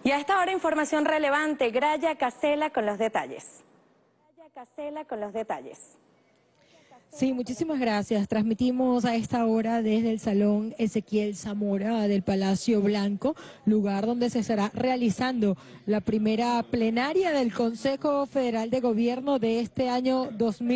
Y a esta hora información relevante, Graya Casela con los detalles. Sí, muchísimas gracias. Transmitimos a esta hora desde el Salón Ezequiel Zamora del Palacio Blanco, lugar donde se estará realizando la primera plenaria del Consejo Federal de Gobierno de este año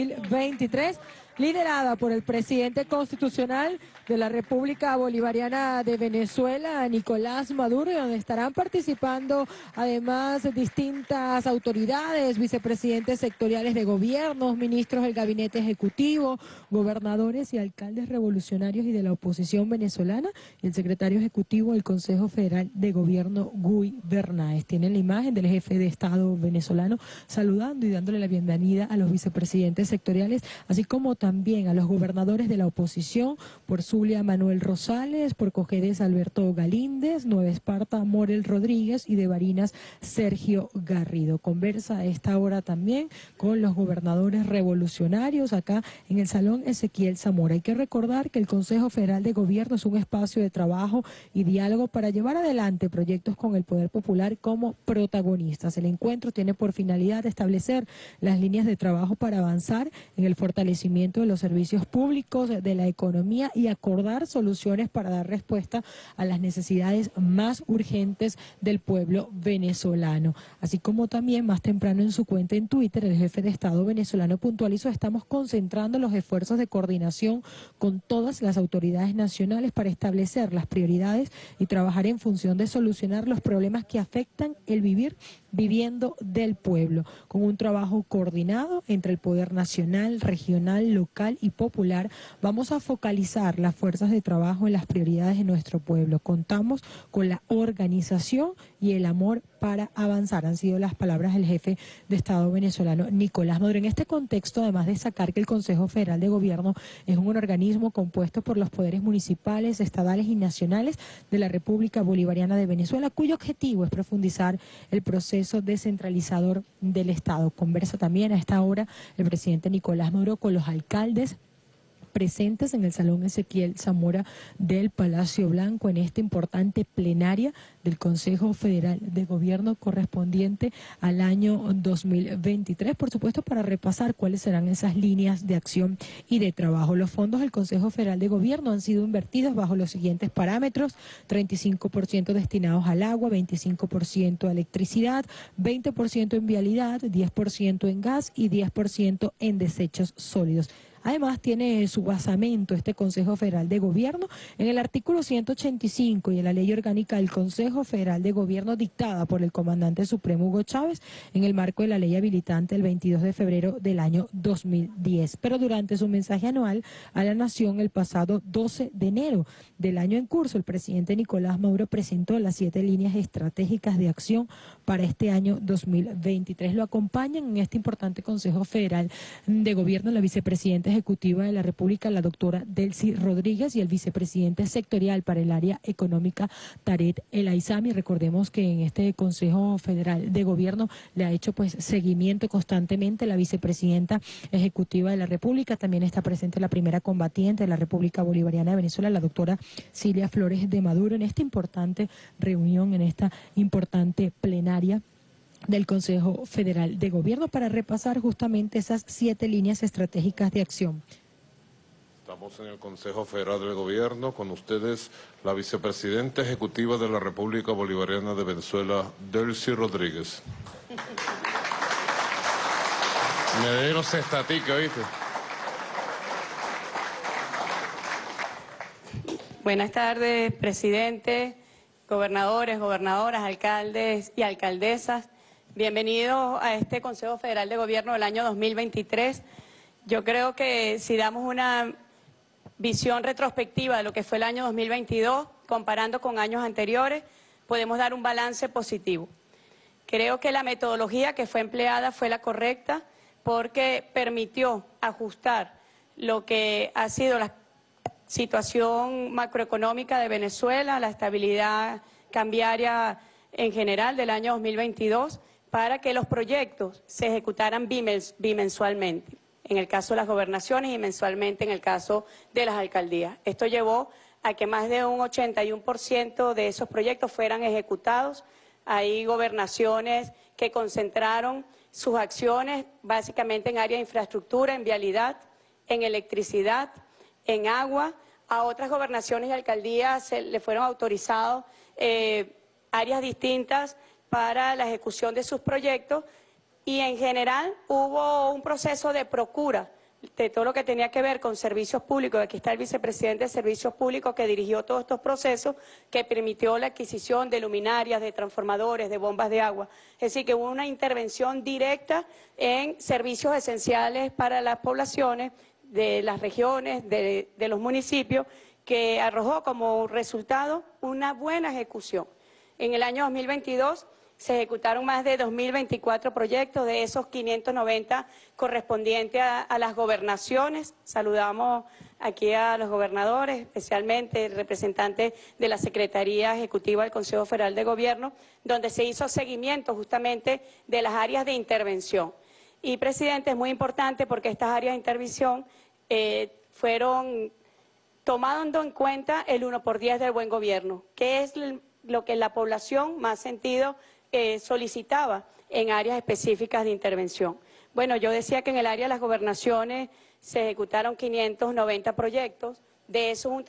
2023, liderada por el presidente constitucional de la República Bolivariana de Venezuela, Nicolás Maduro, y donde estarán participando además distintas autoridades, vicepresidentes sectoriales de gobiernos, ministros del gabinete ejecutivo, gobernadores y alcaldes revolucionarios y de la oposición venezolana, y el secretario ejecutivo del Consejo Federal de Gobierno, Guy Bernaes. Tienen la imagen del jefe de Estado venezolano saludando y dándole la bienvenida a los vicepresidentes sectoriales, así como también a los gobernadores de la oposición, por Zulia Manuel Rosales, por Cojedes Alberto Galíndez, Nueva Esparta Morel Rodríguez y de Barinas Sergio Garrido. Conversa a esta hora también con los gobernadores revolucionarios acá en el Salón Ezequiel Zamora. Hay que recordar que el Consejo Federal de Gobierno es un espacio de trabajo y diálogo para llevar adelante proyectos con el Poder Popular como protagonistas. El encuentro tiene por finalidad establecer las líneas de trabajo para avanzar en el fortalecimiento de los servicios públicos, de la economía y acordar soluciones para dar respuesta a las necesidades más urgentes del pueblo venezolano. Así como también más temprano en su cuenta en Twitter, el jefe de Estado venezolano puntualizó: estamos concentrando los esfuerzos de coordinación con todas las autoridades nacionales para establecer las prioridades y trabajar en función de solucionar los problemas que afectan el viviendo del pueblo, con un trabajo coordinado entre el poder nacional, regional, local y popular. Vamos a focalizar las fuerzas de trabajo en las prioridades de nuestro pueblo. Contamos con la organización y el amor para avanzar. Han sido las palabras del jefe de Estado venezolano, Nicolás Maduro. En este contexto, además de destacar que el Consejo Federal de Gobierno es un organismo compuesto por los poderes municipales, estatales y nacionales de la República Bolivariana de Venezuela, cuyo objetivo es profundizar el proceso descentralizador del Estado. Conversa también a esta hora el presidente Nicolás Maduro con los alcaldes presentes en el Salón Ezequiel Zamora del Palacio Blanco en esta importante plenaria del Consejo Federal de Gobierno correspondiente al año 2023, por supuesto, para repasar cuáles serán esas líneas de acción y de trabajo. Los fondos del Consejo Federal de Gobierno han sido invertidos bajo los siguientes parámetros: 35% destinados al agua, 25% a electricidad, 20% en vialidad, 10% en gas y 10% en desechos sólidos. Además, tiene su basamento este Consejo Federal de Gobierno en el artículo 185 y en la Ley Orgánica del Consejo Federal de Gobierno dictada por el comandante supremo Hugo Chávez en el marco de la ley habilitante el 22 de febrero del año 2010. Pero durante su mensaje anual a la Nación el pasado 12 de enero del año en curso, el presidente Nicolás Maduro presentó las 7 líneas estratégicas de acción para este año 2023. Lo acompañan en este importante Consejo Federal de Gobierno la vicepresidenta ejecutiva de la República, la doctora Delcy Rodríguez, y el vicepresidente sectorial para el área económica, Tarek El Aizami. Recordemos que en este Consejo Federal de Gobierno le ha hecho seguimiento constantemente la vicepresidenta ejecutiva de la República. También está presente la primera combatiente de la República Bolivariana de Venezuela, la doctora Cilia Flores de Maduro, en esta importante reunión, en esta importante plenaria del Consejo Federal de Gobierno, para repasar justamente esas 7 líneas estratégicas de acción. Estamos en el Consejo Federal de Gobierno, con ustedes la vicepresidenta ejecutiva de la República Bolivariana de Venezuela, Delcy Rodríguez. Me dieron estatica, ¿oíste? Buenas tardes, presidente, gobernadores, gobernadoras, alcaldes y alcaldesas. Bienvenidos a este Consejo Federal de Gobierno del año 2023. Yo creo que si damos una visión retrospectiva de lo que fue el año 2022, comparando con años anteriores, podemos dar un balance positivo. Creo que la metodología que fue empleada fue la correcta, porque permitió ajustar lo que ha sido la situación macroeconómica de Venezuela, la estabilidad cambiaria en general del año 2022, para que los proyectos se ejecutaran bimensualmente, en el caso de las gobernaciones, y mensualmente en el caso de las alcaldías. Esto llevó a que más de un 81% de esos proyectos fueran ejecutados Hay gobernaciones que concentraron sus acciones básicamente en áreas de infraestructura, en vialidad, en electricidad, en agua. A otras gobernaciones y alcaldías se le fueron autorizados áreas distintas para la ejecución de sus proyectos y en general hubo un proceso de procura de todo lo que tenía que ver con servicios públicos. Aquí está el vicepresidente de Servicios Públicos que dirigió todos estos procesos, que permitió la adquisición de luminarias, de transformadores, de bombas de agua. Es decir, que hubo una intervención directa en servicios esenciales para las poblaciones de las regiones, de los municipios, que arrojó como resultado una buena ejecución. En el año 2022 se ejecutaron más de 2.024 proyectos, de esos 590 correspondientes a las gobernaciones. Saludamos aquí a los gobernadores, especialmente el representante de la Secretaría Ejecutiva del Consejo Federal de Gobierno, donde se hizo seguimiento justamente de las áreas de intervención. Y, presidente, es muy importante porque estas áreas de intervención fueron tomando en cuenta el 1/10 del buen gobierno, que es lo que la población más sentido solicitaba en áreas específicas de intervención. Bueno, yo decía que en el área de las gobernaciones se ejecutaron 590 proyectos, de esos un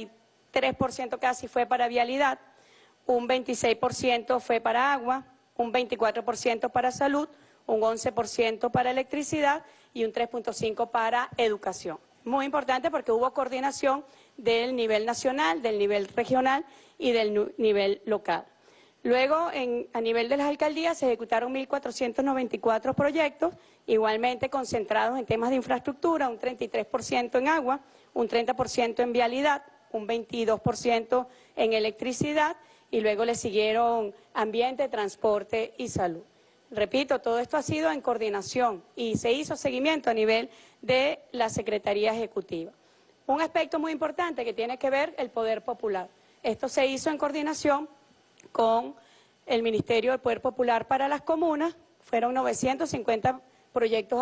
33% casi fue para vialidad, un 26% fue para agua, un 24% para salud, un 11% para electricidad y un 3.5% para educación. Muy importante porque hubo coordinación del nivel nacional, del nivel regional y del nivel local. Luego, a nivel de las alcaldías, se ejecutaron 1.494 proyectos, igualmente concentrados en temas de infraestructura, un 33% en agua, un 30% en vialidad, un 22% en electricidad y luego le siguieron ambiente, transporte y salud. Repito, todo esto ha sido en coordinación y se hizo seguimiento a nivel de la Secretaría Ejecutiva. Un aspecto muy importante que tiene que ver el poder popular. Esto se hizo en coordinación con el Ministerio del Poder Popular para las comunas. Fueron 950 proyectos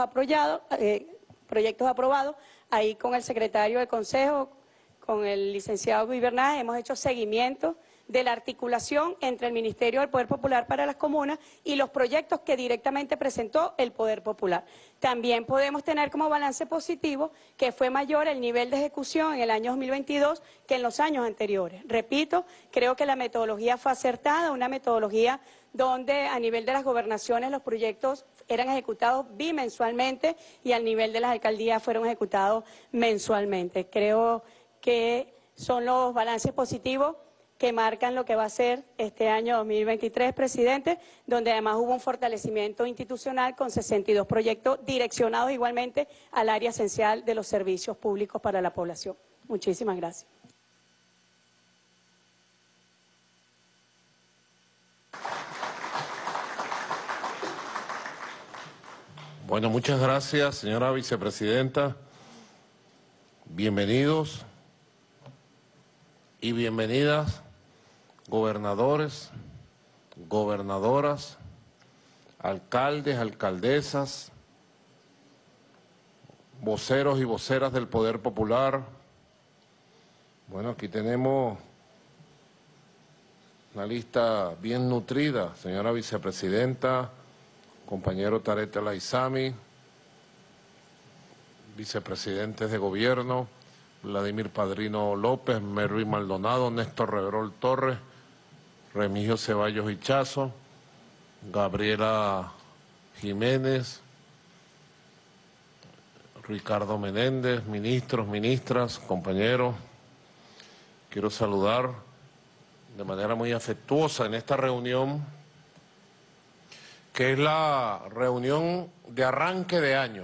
aprobados. Ahí con el secretario del Consejo, con el licenciado Guy Bernaje, hemos hecho seguimiento de la articulación entre el Ministerio del Poder Popular para las comunas y los proyectos que directamente presentó el Poder Popular. También podemos tener como balance positivo que fue mayor el nivel de ejecución en el año 2022 que en los años anteriores. Repito, creo que la metodología fue acertada, una metodología donde a nivel de las gobernaciones los proyectos eran ejecutados bimensualmente y al nivel de las alcaldías fueron ejecutados mensualmente. Creo que son los balances positivos que marcan lo que va a ser este año 2023, presidente, donde además hubo un fortalecimiento institucional con 62 proyectos direccionados igualmente al área esencial de los servicios públicos para la población. Muchísimas gracias. Bueno, muchas gracias, señora vicepresidenta. Bienvenidos y bienvenidas, gobernadores, gobernadoras, alcaldes, alcaldesas, voceros y voceras del Poder Popular. Bueno, aquí tenemos una lista bien nutrida, señora vicepresidenta, compañero Tarek El Aizami, vicepresidentes de gobierno, Vladimir Padrino López, Mervin Maldonado, Néstor Reverol Torres, Remigio Ceballos Hichazo, Gabriela Jiménez, Ricardo Menéndez, ministros, ministras, compañeros. Quiero saludar de manera muy afectuosa en esta reunión, que es la reunión de arranque de año.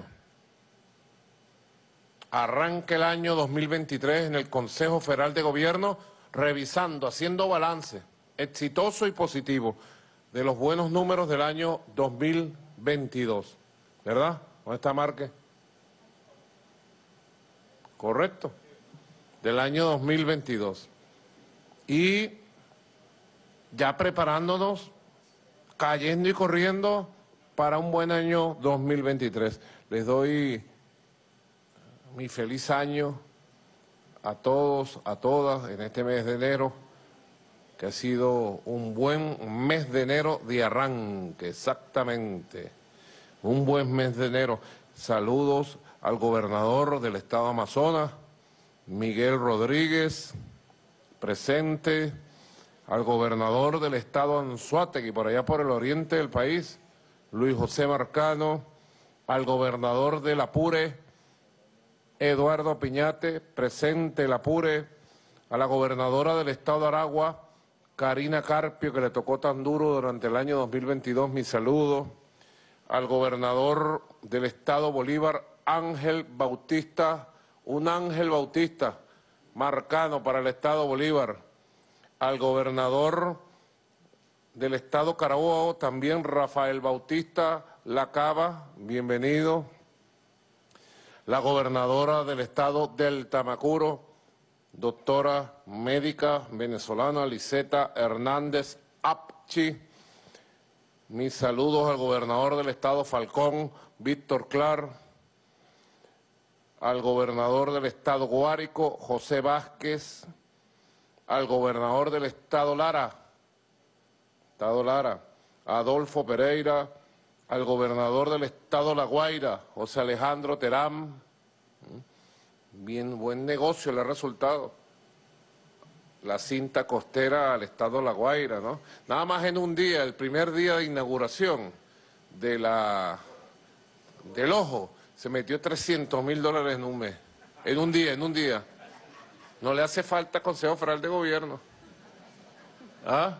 Arranque el año 2023 en el Consejo Federal de Gobierno, revisando, haciendo balance exitoso y positivo de los buenos números del año 2022. ¿Verdad? ¿Dónde está Márquez? Correcto. Del año 2022. Y ya preparándonos, cayendo y corriendo para un buen año 2023. Les doy mi feliz año a todos, a todas, en este mes de enero, que ha sido un buen mes de enero de arranque, exactamente, un buen mes de enero. Saludos al gobernador del estado Amazonas, Miguel Rodríguez, presente, al gobernador del estado Anzoátegui, por allá por el oriente del país, Luis José Marcano, al gobernador del Apure, Eduardo Piñate, presente el Apure, a la gobernadora del estado de Aragua, Karina Carpio, que le tocó tan duro durante el año 2022, mi saludo, al gobernador del estado Bolívar, Ángel Bautista, un Ángel Bautista, Marcano para el estado Bolívar, al gobernador del estado Carabobo, también Rafael Bautista Lacaba, bienvenido, la gobernadora del estado del Tamacuro, doctora médica venezolana Liseta Hernández Apchi, mis saludos al gobernador del estado Falcón, Víctor Clar, al gobernador del estado Guárico, José Vázquez, al gobernador del estado Lara, Adolfo Pereira, al gobernador del estado La Guaira, José Alejandro Terán. Bien, buen negocio le ha resultado la cinta costera al estado La Guaira, ¿no? Nada más en un día, el primer día de inauguración del Ojo, se metió $300.000 en un mes, en un día. No le hace falta Consejo Federal de Gobierno. ¿Ah?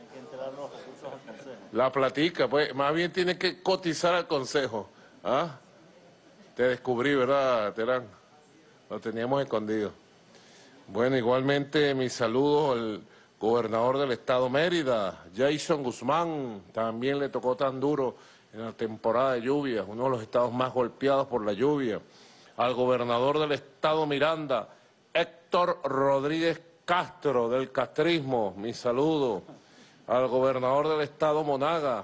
La platica, pues, más bien tiene que cotizar al Consejo. ¿Ah? Te descubrí, ¿verdad, Terán? Lo teníamos escondido. Bueno, igualmente mis saludos al gobernador del estado Mérida, Jason Guzmán, también le tocó tan duro en la temporada de lluvias, uno de los estados más golpeados por la lluvia. Al gobernador del estado Miranda, Héctor Rodríguez Castro, del castrismo, mi saludo. Al gobernador del estado Monaga,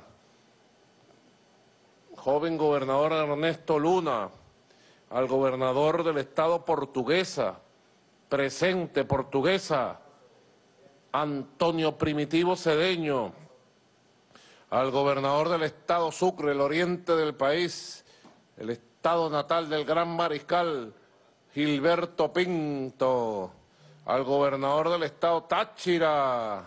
joven gobernador Ernesto Luna. Al gobernador del estado Portuguesa, presente Portuguesa, Antonio Primitivo Cedeño. Al gobernador del estado Sucre, el oriente del país, el estado natal del gran mariscal, Gilberto Pinto. Al gobernador del estado Táchira,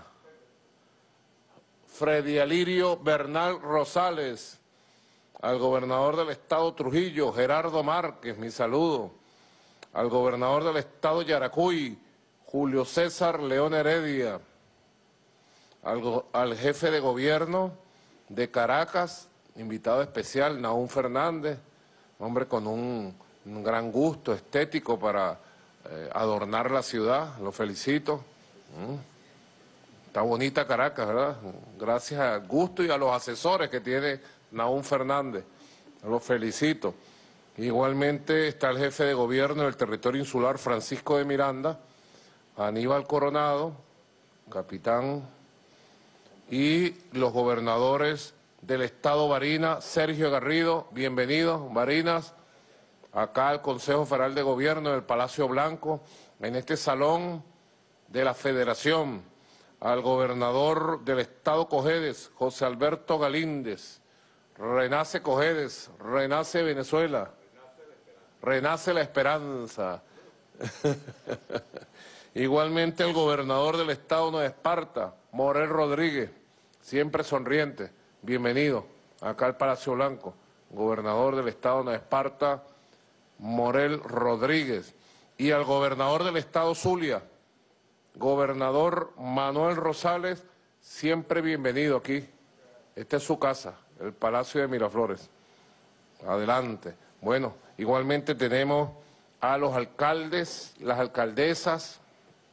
Freddy Alirio Bernal Rosales. Al gobernador del estado Trujillo, Gerardo Márquez, mi saludo. Al gobernador del estado Yaracuy, Julio César León Heredia. Al jefe de gobierno de Caracas, invitado especial, Nahum Fernández, hombre con un gran gusto estético para adornar la ciudad, lo felicito. Está bonita Caracas, ¿verdad? Gracias al gusto y a los asesores que tiene Nahum Fernández, lo felicito. Igualmente está el jefe de gobierno del territorio insular, Francisco de Miranda, Aníbal Coronado, capitán, y los gobernadores del estado Barinas, Sergio Garrido, bienvenidos, Barinas, acá al Consejo Federal de Gobierno del Palacio Blanco, en este salón de la Federación, al gobernador del estado Cojedes, José Alberto Galíndez. Renace Cojedes, renace Venezuela, renace la esperanza. Igualmente el gobernador del estado Nueva Esparta, Morel Rodríguez, siempre sonriente, bienvenido acá al Palacio Blanco, gobernador del estado Nueva Esparta, Morel Rodríguez. Y al gobernador del estado Zulia, gobernador Manuel Rosales, siempre bienvenido aquí. Esta es su casa, el Palacio de Miraflores. Adelante. Bueno, igualmente tenemos a los alcaldes, las alcaldesas.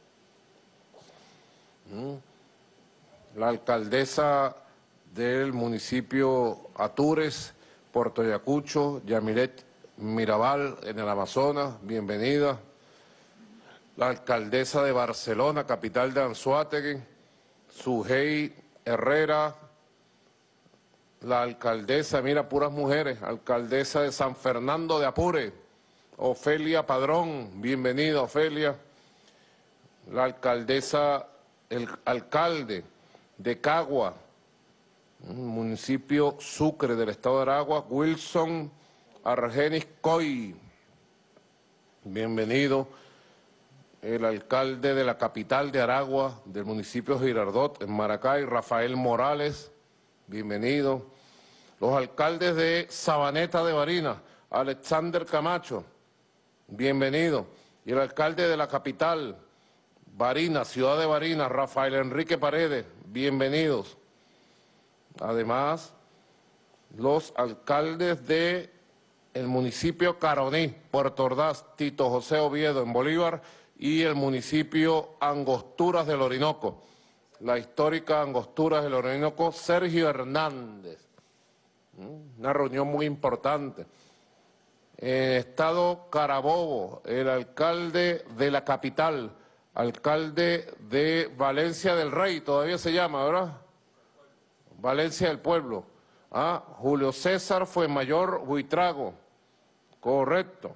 La alcaldesa del municipio Atures, Puerto Ayacucho, Yamilet Mirabal, en el Amazonas, bienvenida. La alcaldesa de Barcelona, capital de Anzoátegui, Sujei Herrera. La alcaldesa, mira, puras mujeres, alcaldesa de San Fernando de Apure, Ofelia Padrón, bienvenida Ofelia. La alcaldesa el alcalde de Cagua, municipio Sucre del estado de Aragua, Wilson Argenis Coy. Bienvenido. El alcalde de la capital de Aragua, del municipio Girardot, en Maracay, Rafael Morales. Bienvenido. Los alcaldes de Sabaneta de Barinas, Alexander Camacho. Bienvenido. Y el alcalde de la capital, Barinas, ciudad de Barinas, Rafael Enrique Paredes. Bienvenidos. Además, los alcaldes de el municipio Caroní, Puerto Ordaz, Tito José Oviedo en Bolívar, y el municipio Angosturas del Orinoco, la histórica Angosturas del Orinoco, Sergio Hernández. Una reunión muy importante. En el estado Carabobo, el alcalde de la capital, alcalde de Valencia del Rey, todavía se llama, ¿verdad? Valencia del Pueblo. Julio César Fuenmayor Buitrago, correcto.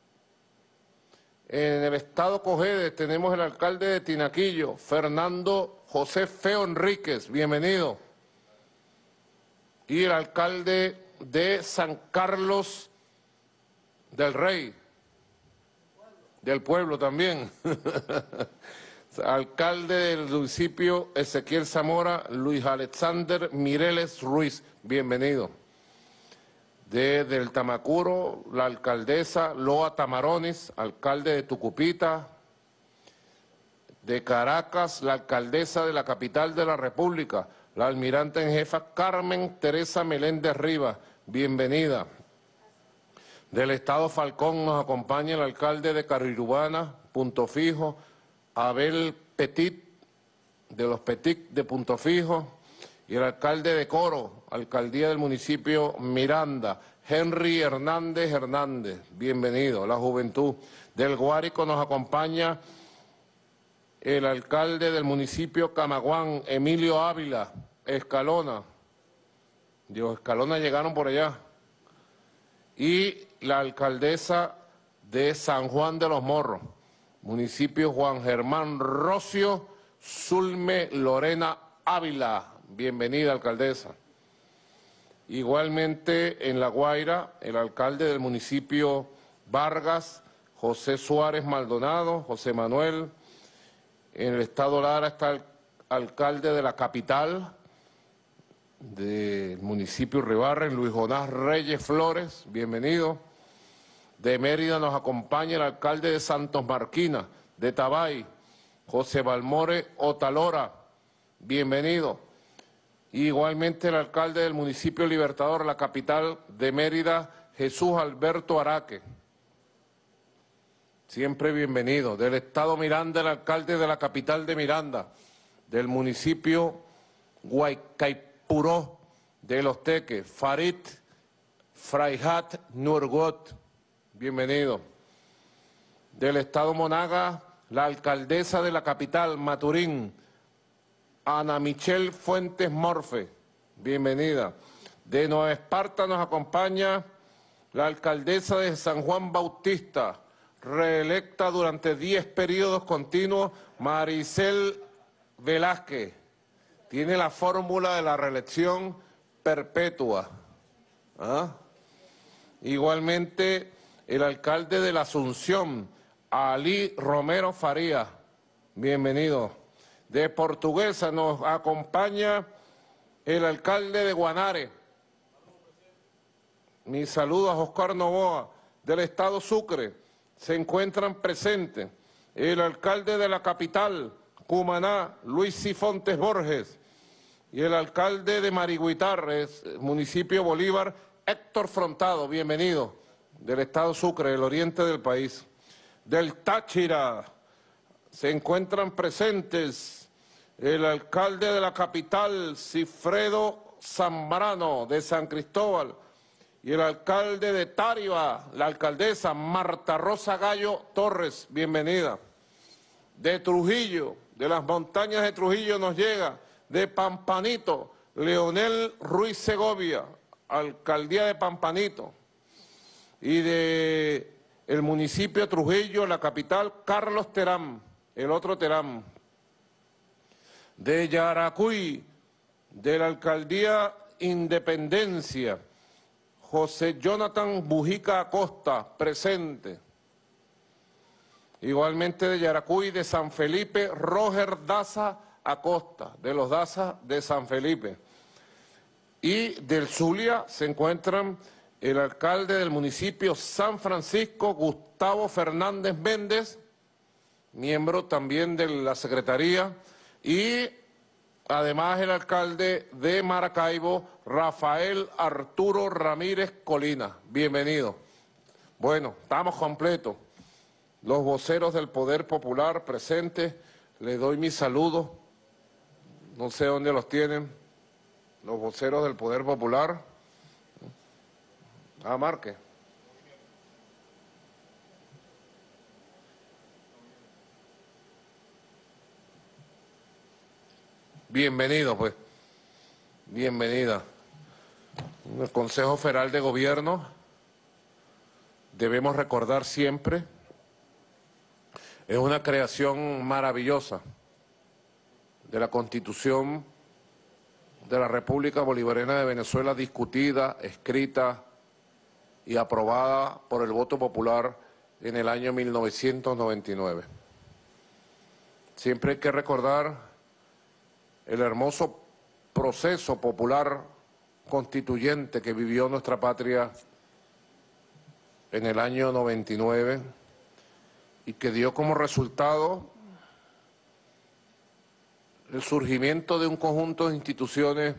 En el estado Cojedes tenemos el alcalde de Tinaquillo, Fernando José Feo Enríquez, bienvenido. Y el alcalde de San Carlos del Rey, del pueblo también. Alcalde del municipio Ezequiel Zamora, Luis Alexander Mireles Ruiz, bienvenido. Desde el Tamacuro, la alcaldesa Loa Tamarones, alcalde de Tucupita. De Caracas, la alcaldesa de la capital de la República, la almirante en jefa Carmen Teresa Meléndez Rivas, bienvenida. Del estado Falcón nos acompaña el alcalde de Carirubana, Punto Fijo, Abel Petit, de los Petit de Punto Fijo, y el alcalde de Coro, alcaldía del municipio Miranda, Henry Hernández Hernández, bienvenido. La juventud del Guárico nos acompaña el alcalde del municipio Camaguán, Emilio Ávila, Escalona. Dios, Escalona llegaron por allá. Y la alcaldesa de San Juan de los Morros, municipio Juan Germán Rocio, Zulme Lorena Ávila. Bienvenida, alcaldesa. Igualmente en La Guaira, el alcalde del municipio Vargas, José Suárez Maldonado, José Manuel. En el estado Lara está el alcalde de la capital, del municipio Ribarren, Luis Jonás Reyes Flores, bienvenido. De Mérida nos acompaña el alcalde de Santos Marquina, de Tabay, José Balmore Otalora, bienvenido. Igualmente el alcalde del municipio Libertador, la capital de Mérida, Jesús Alberto Araque. Siempre bienvenido. Del estado Miranda, el alcalde de la capital de Miranda, del municipio Guaycaipuró de Los Teques, Farid Fraihat Nurgot, bienvenido. Del estado Monaga, la alcaldesa de la capital, Maturín, Ana Michelle Fuentes Morfe, bienvenida. De Nueva Esparta nos acompaña la alcaldesa de San Juan Bautista, reelecta durante 10 periodos continuos, Maricel Velázquez. Tiene la fórmula de la reelección perpetua. Igualmente, el alcalde de la Asunción, Ali Romero Faría, bienvenido. De Portuguesa nos acompaña el alcalde de Guanare. Mi saludo a Oscar Novoa, del estado Sucre. Se encuentran presentes el alcalde de la capital, Cumaná, Luis Cifontes Borges, y el alcalde de Marigüitarres, municipio Bolívar, Héctor Frontado, bienvenido, del estado Sucre, del oriente del país. Del Táchira se encuentran presentes el alcalde de la capital, Cifredo Zambrano, de San Cristóbal, y el alcalde de Táriba, la alcaldesa Marta Rosa Gallo Torres, bienvenida. De Trujillo, de las montañas de Trujillo nos llega, de Pampanito, Leonel Ruiz Segovia, alcaldía de Pampanito. Y de el municipio Trujillo, la capital, Carlos Terán, el otro Terán. De Yaracuy, de la Alcaldía Independencia, José Jonathan Bujica Acosta, presente. Igualmente de Yaracuy, de San Felipe, Roger Daza Acosta, de los Daza de San Felipe. Y del Zulia se encuentran el alcalde del municipio San Francisco, Gustavo Fernández Méndez, miembro también de la Secretaría, y además el alcalde de Maracaibo, Rafael Arturo Ramírez Colina. Bienvenido. Bueno, estamos completos. Los voceros del Poder Popular presentes, les doy mis saludos. No sé dónde los tienen, los voceros del Poder Popular. Marque. Bienvenido, pues. Bienvenida. El Consejo Federal de Gobierno, debemos recordar siempre, es una creación maravillosa de la Constitución de la República Bolivariana de Venezuela, discutida, escrita y aprobada por el voto popular en el año 1999. Siempre hay que recordar el hermoso proceso popular constituyente que vivió nuestra patria en el año 99 y que dio como resultado el surgimiento de un conjunto de instituciones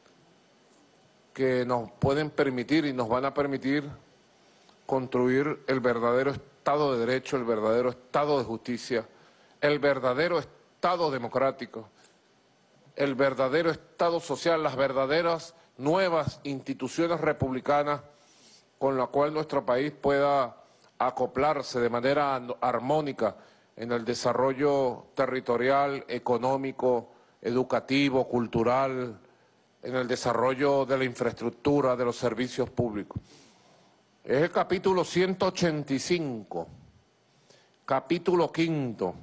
que nos pueden permitir y nos van a permitir construir el verdadero Estado de Derecho, el verdadero Estado de Justicia, el verdadero Estado democrático, el verdadero Estado social, las verdaderas nuevas instituciones republicanas con la cual nuestro país pueda acoplarse de manera armónica en el desarrollo territorial, económico, educativo, cultural, en el desarrollo de la infraestructura, de los servicios públicos. Es el capítulo 185, capítulo quinto,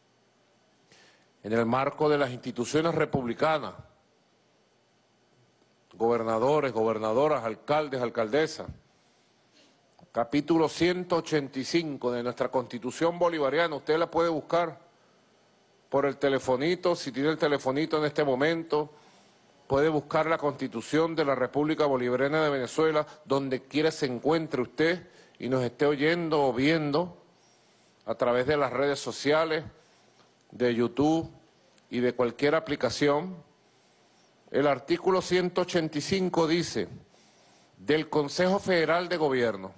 en el marco de las instituciones republicanas, gobernadores, gobernadoras, alcaldes, alcaldesas. Capítulo 185 de nuestra Constitución bolivariana, usted la puede buscar por el telefonito, si tiene el telefonito en este momento, puede buscar la Constitución de la República Bolivariana de Venezuela, donde quiera se encuentre usted y nos esté oyendo o viendo a través de las redes sociales, de YouTube y de cualquier aplicación. El artículo 185 dice, del Consejo Federal de Gobierno.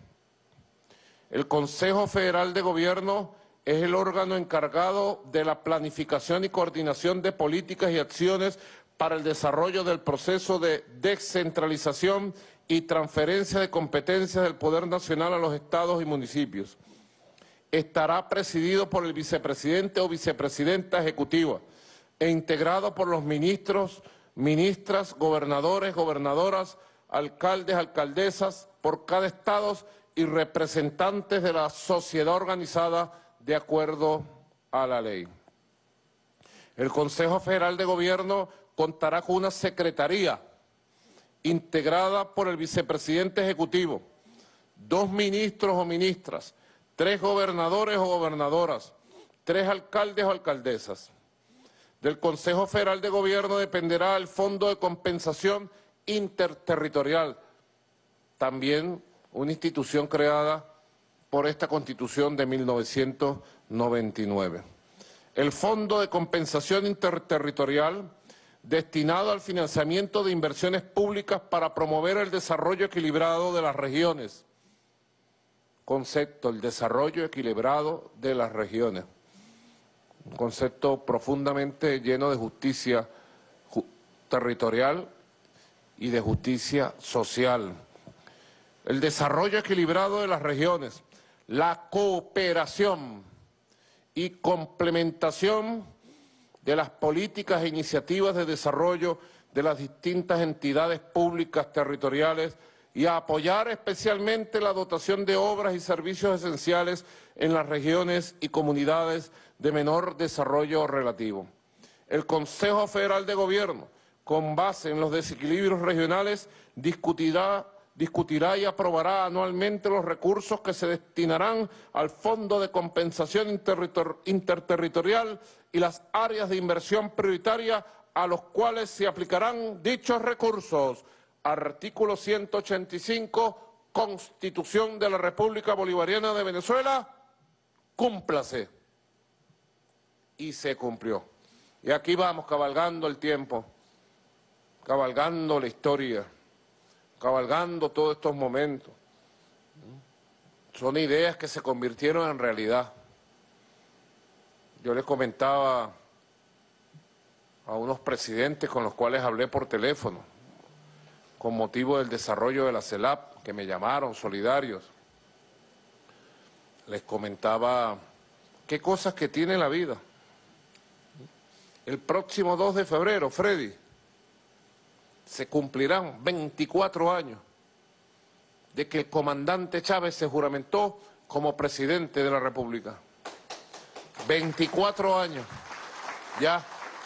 El Consejo Federal de Gobierno es el órgano encargado de la planificación y coordinación de políticas y acciones para el desarrollo del proceso de descentralización y transferencia de competencias del Poder Nacional a los estados y municipios. Estará presidido por el vicepresidente o vicepresidenta ejecutiva e integrado por los ministros, ministras, gobernadores, gobernadoras, alcaldes, alcaldesas por cada estado y representantes de la sociedad organizada de acuerdo a la ley. El Consejo Federal de Gobierno contará con una secretaría integrada por el vicepresidente ejecutivo, 2 ministros o ministras, 3 gobernadores o gobernadoras, 3 alcaldes o alcaldesas. Del Consejo Federal de Gobierno dependerá el Fondo de Compensación Interterritorial, también una institución creada por esta Constitución de 1999. El Fondo de Compensación Interterritorial, destinado al financiamiento de inversiones públicas para promover el desarrollo equilibrado de las regiones. Concepto, el desarrollo equilibrado de las regiones. Un concepto profundamente lleno de justicia territorial y de justicia social. El desarrollo equilibrado de las regiones, la cooperación y complementación de las políticas e iniciativas de desarrollo de las distintas entidades públicas territoriales y a apoyar especialmente la dotación de obras y servicios esenciales en las regiones y comunidades de menor desarrollo relativo. el Consejo Federal de Gobierno, con base en los desequilibrios regionales, discutirá y aprobará anualmente los recursos que se destinarán al Fondo de Compensación Interterritorial y las áreas de inversión prioritaria a los cuales se aplicarán dichos recursos. Artículo 185, Constitución de la República Bolivariana de Venezuela, cúmplase. Y se cumplió. Y aquí vamos cabalgando el tiempo, cabalgando la historia, cabalgando todos estos momentos. Son ideas que se convirtieron en realidad. Yo les comentaba a unos presidentes con los cuales hablé por teléfono, con motivo del desarrollo de la CELAP, que me llamaron solidarios. Les comentaba qué cosas que tiene la vida. El próximo 2 de febrero, Freddy, se cumplirán 24 años de que el comandante Chávez se juramentó como presidente de la República. 24 años ya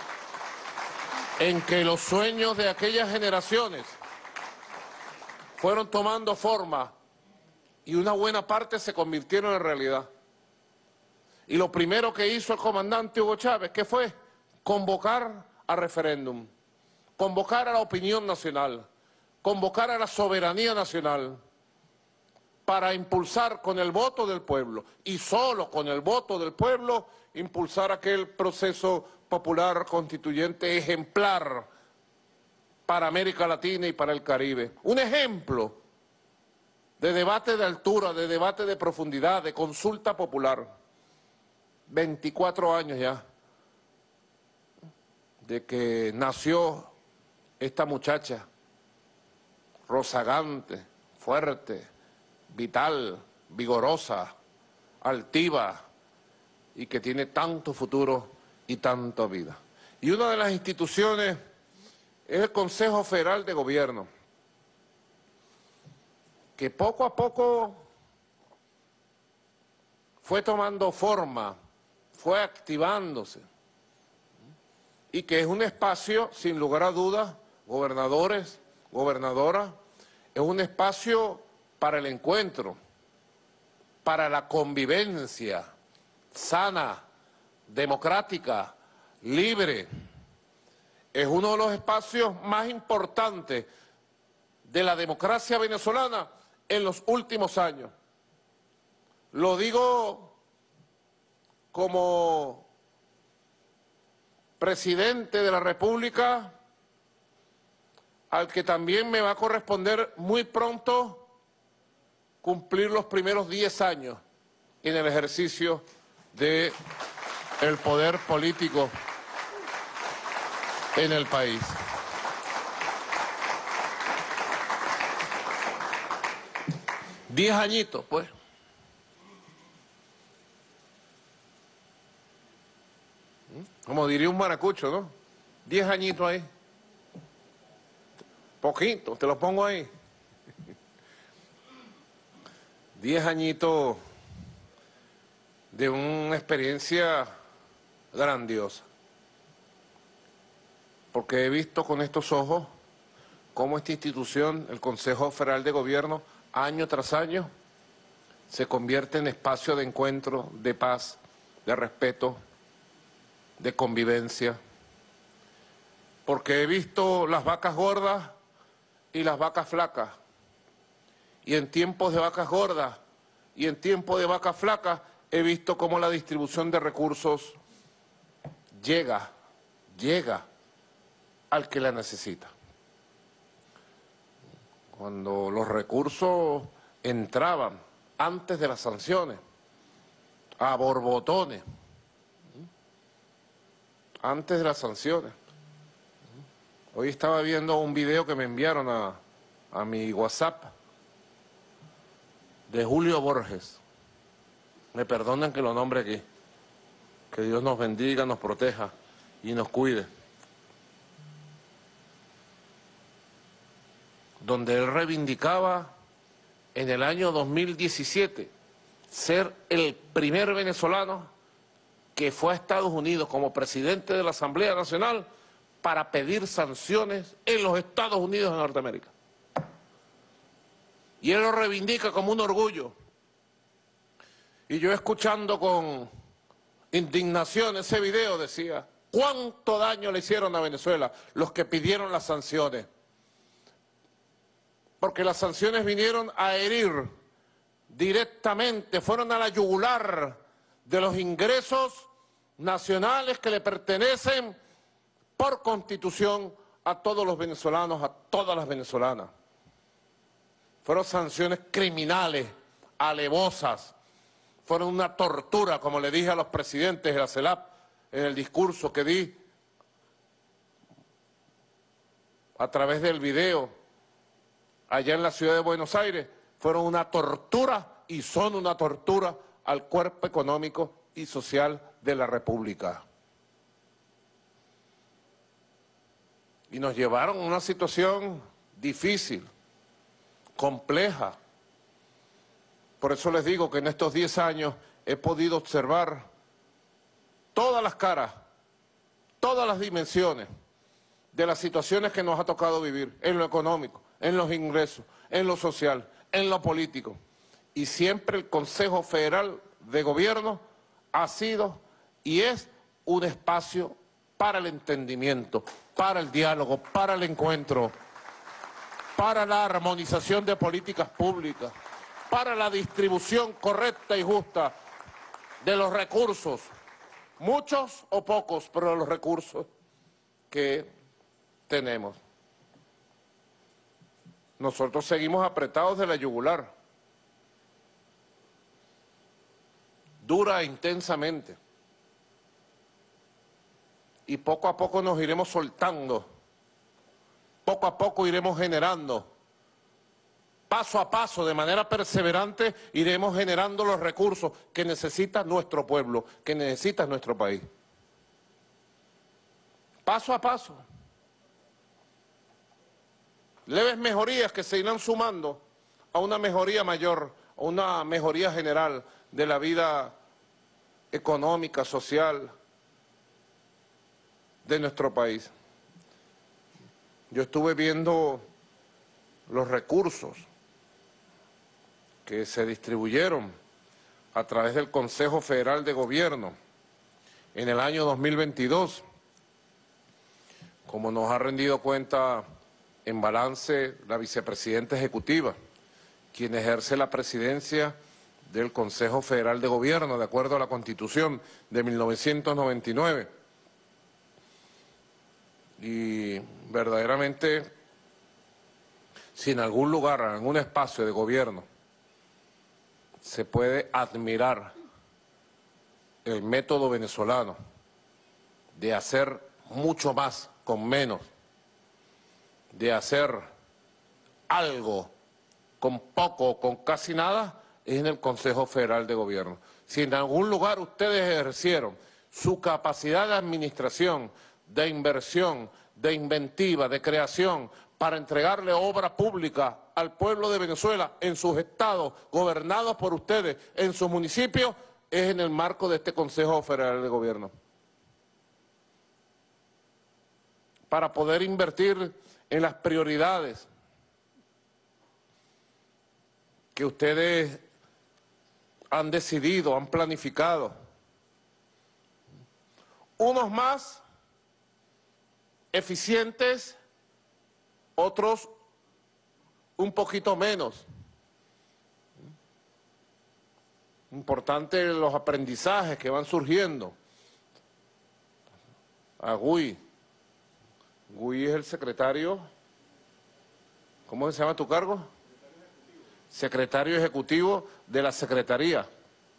en que los sueños de aquellas generaciones fueron tomando forma y una buena parte se convirtieron en realidad. Y lo primero que hizo el comandante Hugo Chávez, ¿qué fue? Convocar a referéndum, convocar a la opinión nacional, convocar a la soberanía nacional para impulsar con el voto del pueblo, y solo con el voto del pueblo, impulsar aquel proceso popular constituyente ejemplar para América Latina y para el Caribe. Un ejemplo de debate de altura, de debate de profundidad, de consulta popular. 24 años ya de que nació esta muchacha, rozagante, fuerte, vital, vigorosa, altiva, y que tiene tanto futuro y tanta vida. Y una de las instituciones es el Consejo Federal de Gobierno, que poco a poco fue tomando forma, fue activándose, y que es un espacio, sin lugar a dudas, gobernadores, gobernadoras, es un espacio para el encuentro, para la convivencia sana, democrática, libre. Es uno de los espacios más importantes de la democracia venezolana en los últimos años. Lo digo como presidente de la República, al que también me va a corresponder muy pronto cumplir los primeros 10 años en el ejercicio del poder político en el país. Diez añitos, pues. Como diría un maracucho, ¿no? 10 añitos ahí. Poquito, te lo pongo ahí. 10 añitos de una experiencia grandiosa. Porque he visto con estos ojos cómo esta institución, el Consejo Federal de Gobierno, año tras año, se convierte en espacio de encuentro, de paz, de respeto, de convivencia. Porque he visto las vacas gordas y las vacas flacas. Y en tiempos de vacas gordas y en tiempos de vacas flacas he visto cómo la distribución de recursos llega al que la necesita. Cuando los recursos entraban antes de las sanciones, a borbotones, antes de las sanciones. Hoy estaba viendo un video que me enviaron a mi WhatsApp de Julio Borges. Me perdonan que lo nombre aquí. Que Dios nos bendiga, nos proteja y nos cuide. Donde él reivindicaba en el año 2017 ser el primer venezolano que fue a Estados Unidos como presidente de la Asamblea Nacional para pedir sanciones en los Estados Unidos de Norteamérica. Y él lo reivindica como un orgullo. Y yo escuchando con indignación ese video decía, ¿cuánto daño le hicieron a Venezuela los que pidieron las sanciones? Porque las sanciones vinieron a herir directamente, fueron a la yugular de los ingresos nacionales que le pertenecen por Constitución a todos los venezolanos, a todas las venezolanas. Fueron sanciones criminales, alevosas, fueron una tortura, como le dije a los presidentes de la CELAP en el discurso que di a través del video allá en la ciudad de Buenos Aires, fueron una tortura y son una tortura al cuerpo económico y social de la República. Y nos llevaron a una situación difícil, compleja. Por eso les digo que en estos 10 años he podido observar todas las caras, todas las dimensiones de las situaciones que nos ha tocado vivir, en lo económico, en los ingresos, en lo social, en lo político. Y siempre el Consejo Federal de Gobierno ha sido y es un espacio para el entendimiento, para el diálogo, para el encuentro, para la armonización de políticas públicas, para la distribución correcta y justa de los recursos, muchos o pocos, pero de los recursos que tenemos. Nosotros seguimos apretados de la yugular, dura e intensamente, y poco a poco nos iremos soltando, poco a poco iremos generando, paso a paso, de manera perseverante, iremos generando los recursos que necesita nuestro pueblo, que necesita nuestro país. Paso a paso. Leves mejorías que se irán sumando a una mejoría mayor, a una mejoría general de la vida económica, social de nuestro país. Yo estuve viendo los recursos que se distribuyeron a través del Consejo Federal de Gobierno en el año 2022, como nos ha rendido cuenta en balance la vicepresidenta ejecutiva, quien ejerce la presidencia del Consejo Federal de Gobierno, de acuerdo a la Constitución de 1999. Y verdaderamente, si en algún lugar, en algún espacio de gobierno, se puede admirar el método venezolano de hacer mucho más con menos, de hacer algo con poco, con casi nada, es en el Consejo Federal de Gobierno. Si en algún lugar ustedes ejercieron su capacidad de administración, de inversión, de inventiva, de creación, para entregarle obra pública al pueblo de Venezuela en sus estados, gobernados por ustedes, en sus municipios, es en el marco de este Consejo Federal de Gobierno. Para poder invertir en las prioridades que ustedes han decidido, han planificado. Unos más eficientes, otros un poquito menos. Importante los aprendizajes que van surgiendo. A Gui es el secretario, ¿cómo se llama tu cargo? Secretario Ejecutivo de la Secretaría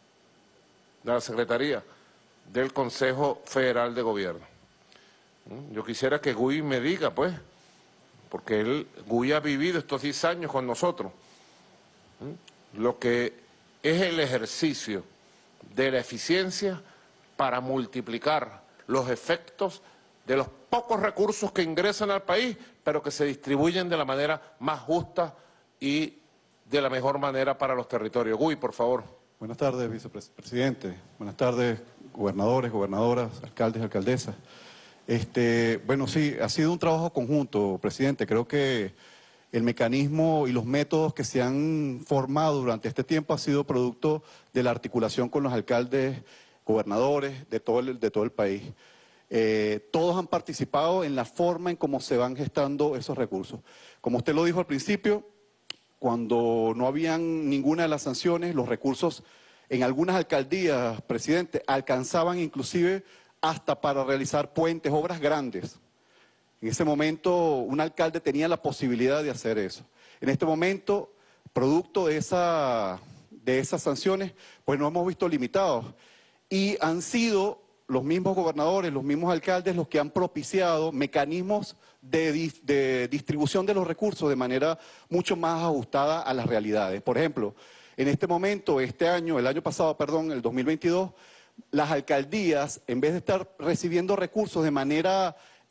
del Consejo Federal de Gobierno. Yo quisiera que Gui me diga, pues, porque Gui ha vivido estos 10 años con nosotros, lo que es el ejercicio de la eficiencia para multiplicar los efectos de los pocos recursos que ingresan al país, pero que se distribuyen de la manera más justa y de la mejor manera para los territorios. Gui, por favor. Buenas tardes, vicepresidente. Buenas tardes, gobernadores, gobernadoras, alcaldes, alcaldesas. Bueno, sí, ha sido un trabajo conjunto, presidente. Creo que el mecanismo y los métodos que se han formado durante este tiempo ha sido producto de la articulación con los alcaldes, gobernadores de todo el país. Todos han participado en la forma en cómo se van gestando esos recursos. Como usted lo dijo al principio, cuando no habían ninguna de las sanciones, los recursos en algunas alcaldías, presidente, alcanzaban inclusive hasta para realizar puentes, obras grandes. En ese momento un alcalde tenía la posibilidad de hacer eso. En este momento, producto de esas sanciones, pues nos hemos visto limitados. Y han sido los mismos gobernadores, los mismos alcaldes los que han propiciado mecanismos de distribución de los recursos de manera mucho más ajustada a las realidades. Por ejemplo, en este momento, el año pasado, el 2022, las alcaldías, en vez de estar recibiendo recursos de manera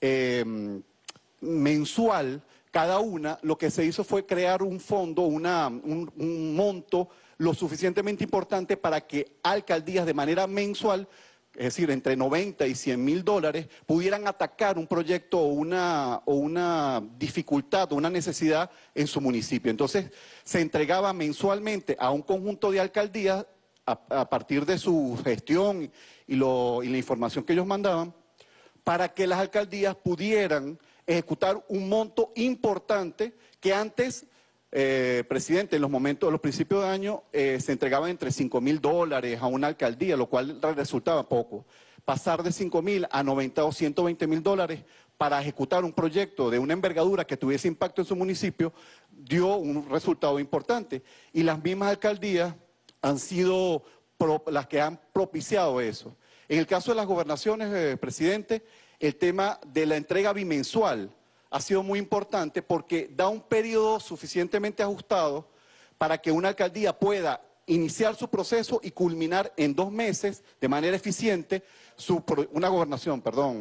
mensual, cada una, lo que se hizo fue crear un fondo, un monto lo suficientemente importante para que alcaldías de manera mensual, es decir, entre 90 y 100 mil dólares, pudieran atacar un proyecto o una dificultad o una necesidad en su municipio. Entonces, se entregaba mensualmente a un conjunto de alcaldías, a partir de su gestión y la información que ellos mandaban, para que las alcaldías pudieran ejecutar un monto importante que antes, presidente, en los principios de año se entregaban entre 5 mil dólares a una alcaldía, lo cual resultaba poco. Pasar de 5 mil a 90 o 120 mil dólares para ejecutar un proyecto de una envergadura que tuviese impacto en su municipio dio un resultado importante. Y las mismas alcaldías han sido las que han propiciado eso. En el caso de las gobernaciones, presidente, el tema de la entrega bimensual ha sido muy importante porque da un periodo suficientemente ajustado para que una alcaldía pueda iniciar su proceso y culminar en 2 meses de manera eficiente una gobernación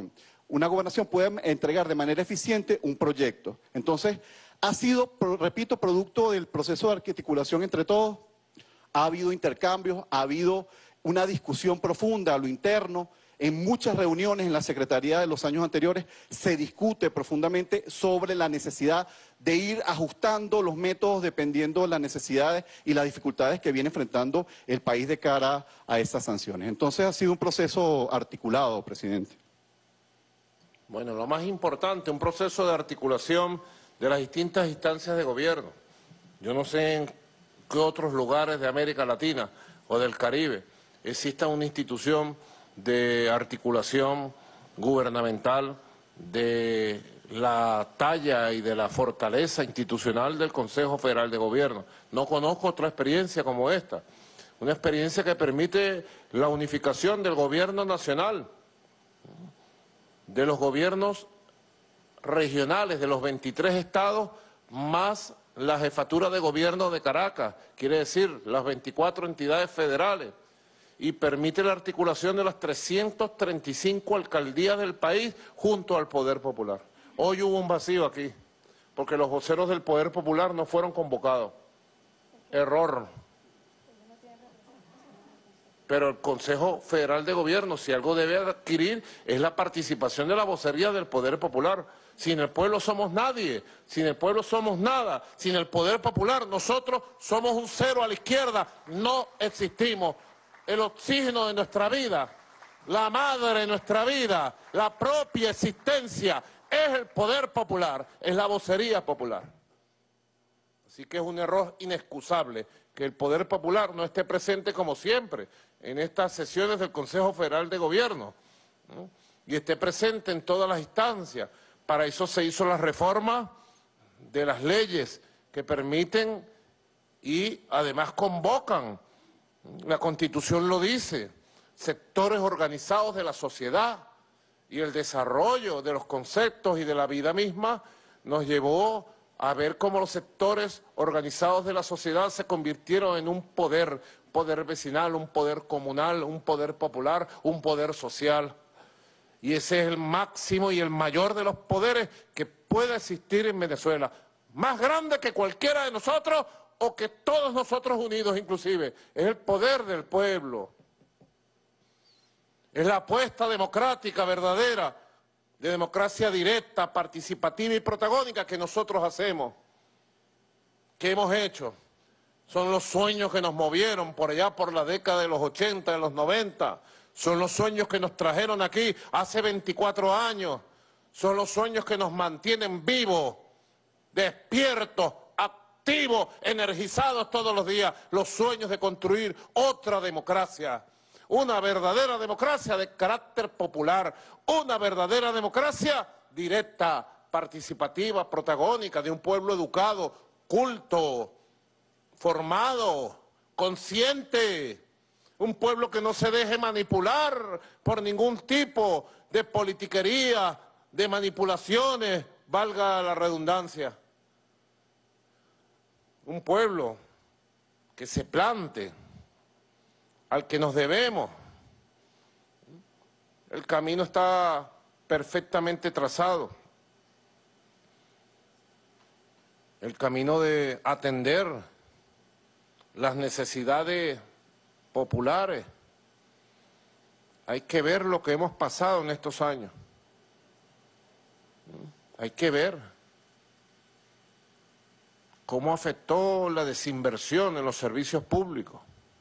puede entregar de manera eficiente un proyecto. Entonces, ha sido, repito, producto del proceso de articulación entre todos. Ha habido intercambios, ha habido una discusión profunda a lo interno. En muchas reuniones en la Secretaría de los años anteriores se discute profundamente sobre la necesidad de ir ajustando los métodos dependiendo de las necesidades y las dificultades que viene enfrentando el país de cara a esas sanciones. Entonces ha sido un proceso articulado, presidente. Bueno, lo más importante, un proceso de articulación de las distintas instancias de gobierno. Yo no sé en qué otros lugares de América Latina o del Caribe exista una institución de articulación gubernamental de la talla y de la fortaleza institucional del Consejo Federal de Gobierno. No conozco otra experiencia como esta, una experiencia que permite la unificación del gobierno nacional, de los gobiernos regionales de los 23 estados, más la jefatura de gobierno de Caracas, quiere decir las 24 entidades federales, y permite la articulación de las 335 alcaldías del país junto al Poder Popular. Hoy hubo un vacío aquí, porque los voceros del Poder Popular no fueron convocados. Error. Pero el Consejo Federal de Gobierno, si algo debe adquirir, es la participación de la vocería del Poder Popular. Sin el pueblo somos nadie, sin el pueblo somos nada, sin el Poder Popular nosotros somos un cero a la izquierda, no existimos. El oxígeno de nuestra vida, la madre de nuestra vida, la propia existencia, es el Poder Popular, es la vocería popular. Así que es un error inexcusable que el Poder Popular no esté presente como siempre en estas sesiones del Consejo Federal de Gobierno, ¿no? Y esté presente en todas las instancias. Para eso se hizo la reforma de las leyes que permiten y además convocan. La Constitución lo dice, sectores organizados de la sociedad y el desarrollo de los conceptos y de la vida misma nos llevó a ver cómo los sectores organizados de la sociedad se convirtieron en un poder vecinal, un poder comunal, un poder popular, un poder social. Y ese es el máximo y el mayor de los poderes que puede existir en Venezuela, más grande que cualquiera de nosotros o que todos nosotros unidos inclusive, es el poder del pueblo. Es la apuesta democrática verdadera, de democracia directa, participativa y protagónica que nosotros hacemos, que hemos hecho. Son los sueños que nos movieron por allá por la década de los 80, de los 90. Son los sueños que nos trajeron aquí hace 24 años. Son los sueños que nos mantienen vivos, despiertos, activos, energizados todos los días. Los sueños de construir otra democracia. Una verdadera democracia de carácter popular. Una verdadera democracia directa, participativa, protagónica, de un pueblo educado, culto, formado, consciente. Un pueblo que no se deje manipular por ningún tipo de politiquería, de manipulaciones, valga la redundancia. Un pueblo que se plante, al que nos debemos. El camino está perfectamente trazado. El camino de atender las necesidades populares. Hay que ver lo que hemos pasado en estos años. Hay que ver cómo afectó la desinversión en los servicios públicos.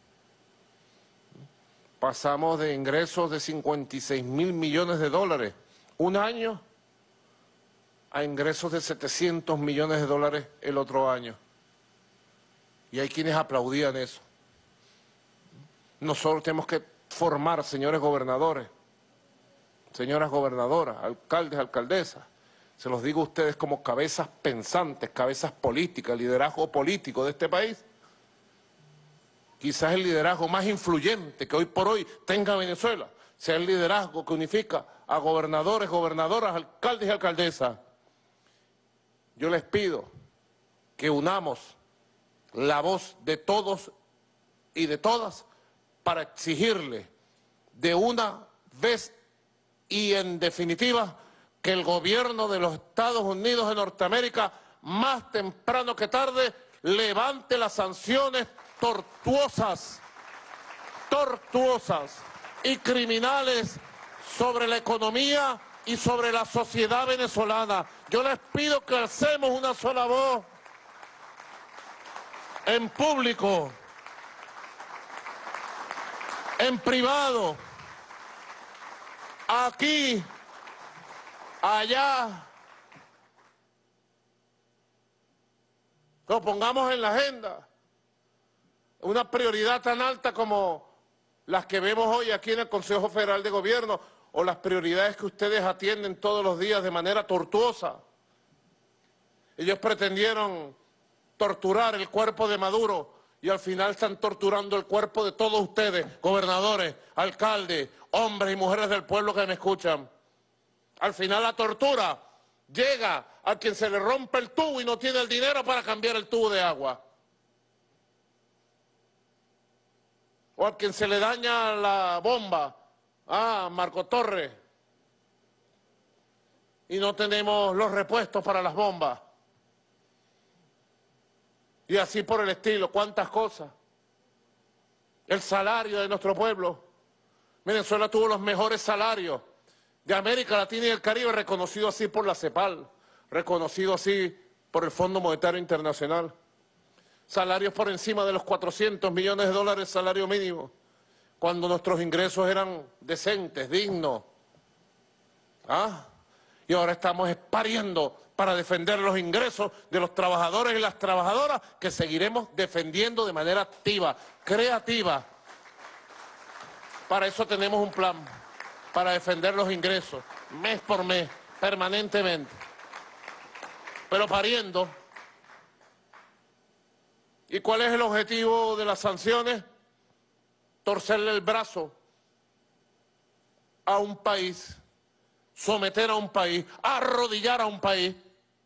Pasamos de ingresos de 56.000 millones de dólares un año a ingresos de 700 millones de dólares el otro año. Y hay quienes aplaudían eso. Nosotros tenemos que formar, señores gobernadores, señoras gobernadoras, alcaldes, alcaldesas. Se los digo a ustedes como cabezas pensantes, cabezas políticas, liderazgo político de este país. Quizás el liderazgo más influyente que hoy por hoy tenga Venezuela sea el liderazgo que unifica a gobernadores, gobernadoras, alcaldes y alcaldesas. Yo les pido que unamos la voz de todos y de todas para exigirle de una vez y en definitiva que el gobierno de los Estados Unidos de Norteamérica, más temprano que tarde, levante las sanciones tortuosas y criminales sobre la economía y sobre la sociedad venezolana. Yo les pido que alcemos una sola voz en público, en privado, aquí, allá. Lo pongamos en la agenda. Una prioridad tan alta como las que vemos hoy aquí en el Consejo Federal de Gobierno o las prioridades que ustedes atienden todos los días de manera tortuosa. Ellos pretendieron torturar el cuerpo de Maduro y al final están torturando el cuerpo de todos ustedes, gobernadores, alcaldes, hombres y mujeres del pueblo que me escuchan. Al final la tortura llega a quien se le rompe el tubo y no tiene el dinero para cambiar el tubo de agua. O a quien se le daña la bomba, Marco Torres, y no tenemos los repuestos para las bombas. Y así por el estilo, cuántas cosas. El salario de nuestro pueblo. Venezuela tuvo los mejores salarios de América Latina y el Caribe, reconocido así por la CEPAL, reconocido así por el Fondo Monetario Internacional. Salarios por encima de los 400 millones de dólares, salario mínimo, cuando nuestros ingresos eran decentes, dignos. Y ahora estamos pariendo para defender los ingresos de los trabajadores y las trabajadoras, que seguiremos defendiendo de manera activa, creativa. Para eso tenemos un plan, para defender los ingresos, mes por mes, permanentemente. Pero pariendo. ¿Y cuál es el objetivo de las sanciones? Torcerle el brazo a un país, someter a un país, arrodillar a un país,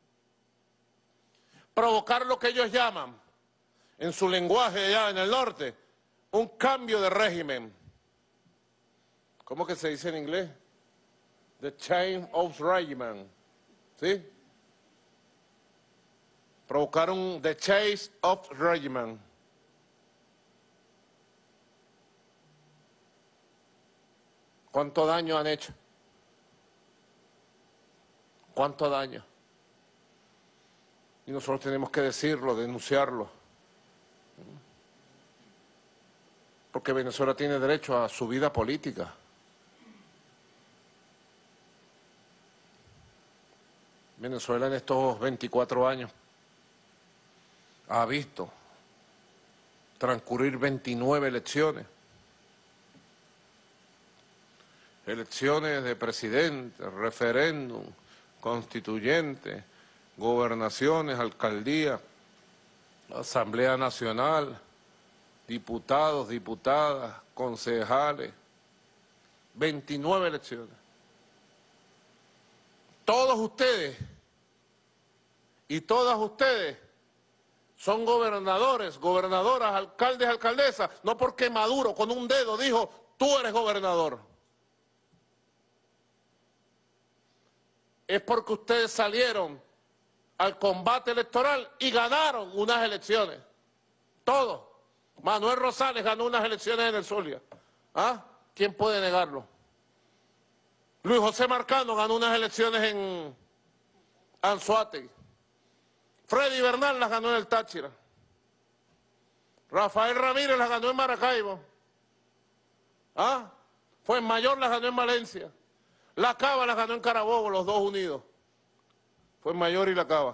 provocar lo que ellos llaman, en su lenguaje allá en el norte, un cambio de régimen. ¿Cómo que se dice en inglés? The change of regimen, ¿sí? Provocaron the change of regimen. ¿Cuánto daño han hecho? ¿Cuánto daño? Y nosotros tenemos que decirlo, denunciarlo. Porque Venezuela tiene derecho a su vida política. Venezuela en estos 24 años ha visto transcurrir 29 elecciones. Elecciones de presidente, referéndum, constituyente, gobernaciones, alcaldías, Asamblea Nacional, diputados, diputadas, concejales, 29 elecciones. Todos ustedes y todas ustedes son gobernadores, gobernadoras, alcaldes, alcaldesas, no porque Maduro con un dedo dijo, tú eres gobernador. Es porque ustedes salieron al combate electoral y ganaron unas elecciones. Todos. Manuel Rosales ganó unas elecciones en el Zulia. ¿Ah? ¿Quién puede negarlo? Luis José Marcano ganó unas elecciones en Anzoátegui. Freddy Bernal las ganó en el Táchira. Rafael Ramírez las ganó en Maracaibo. ¿Ah? Fuenmayor las ganó en Valencia. La Cava las ganó en Carabobo, los dos unidos. Fuenmayor y La Cava.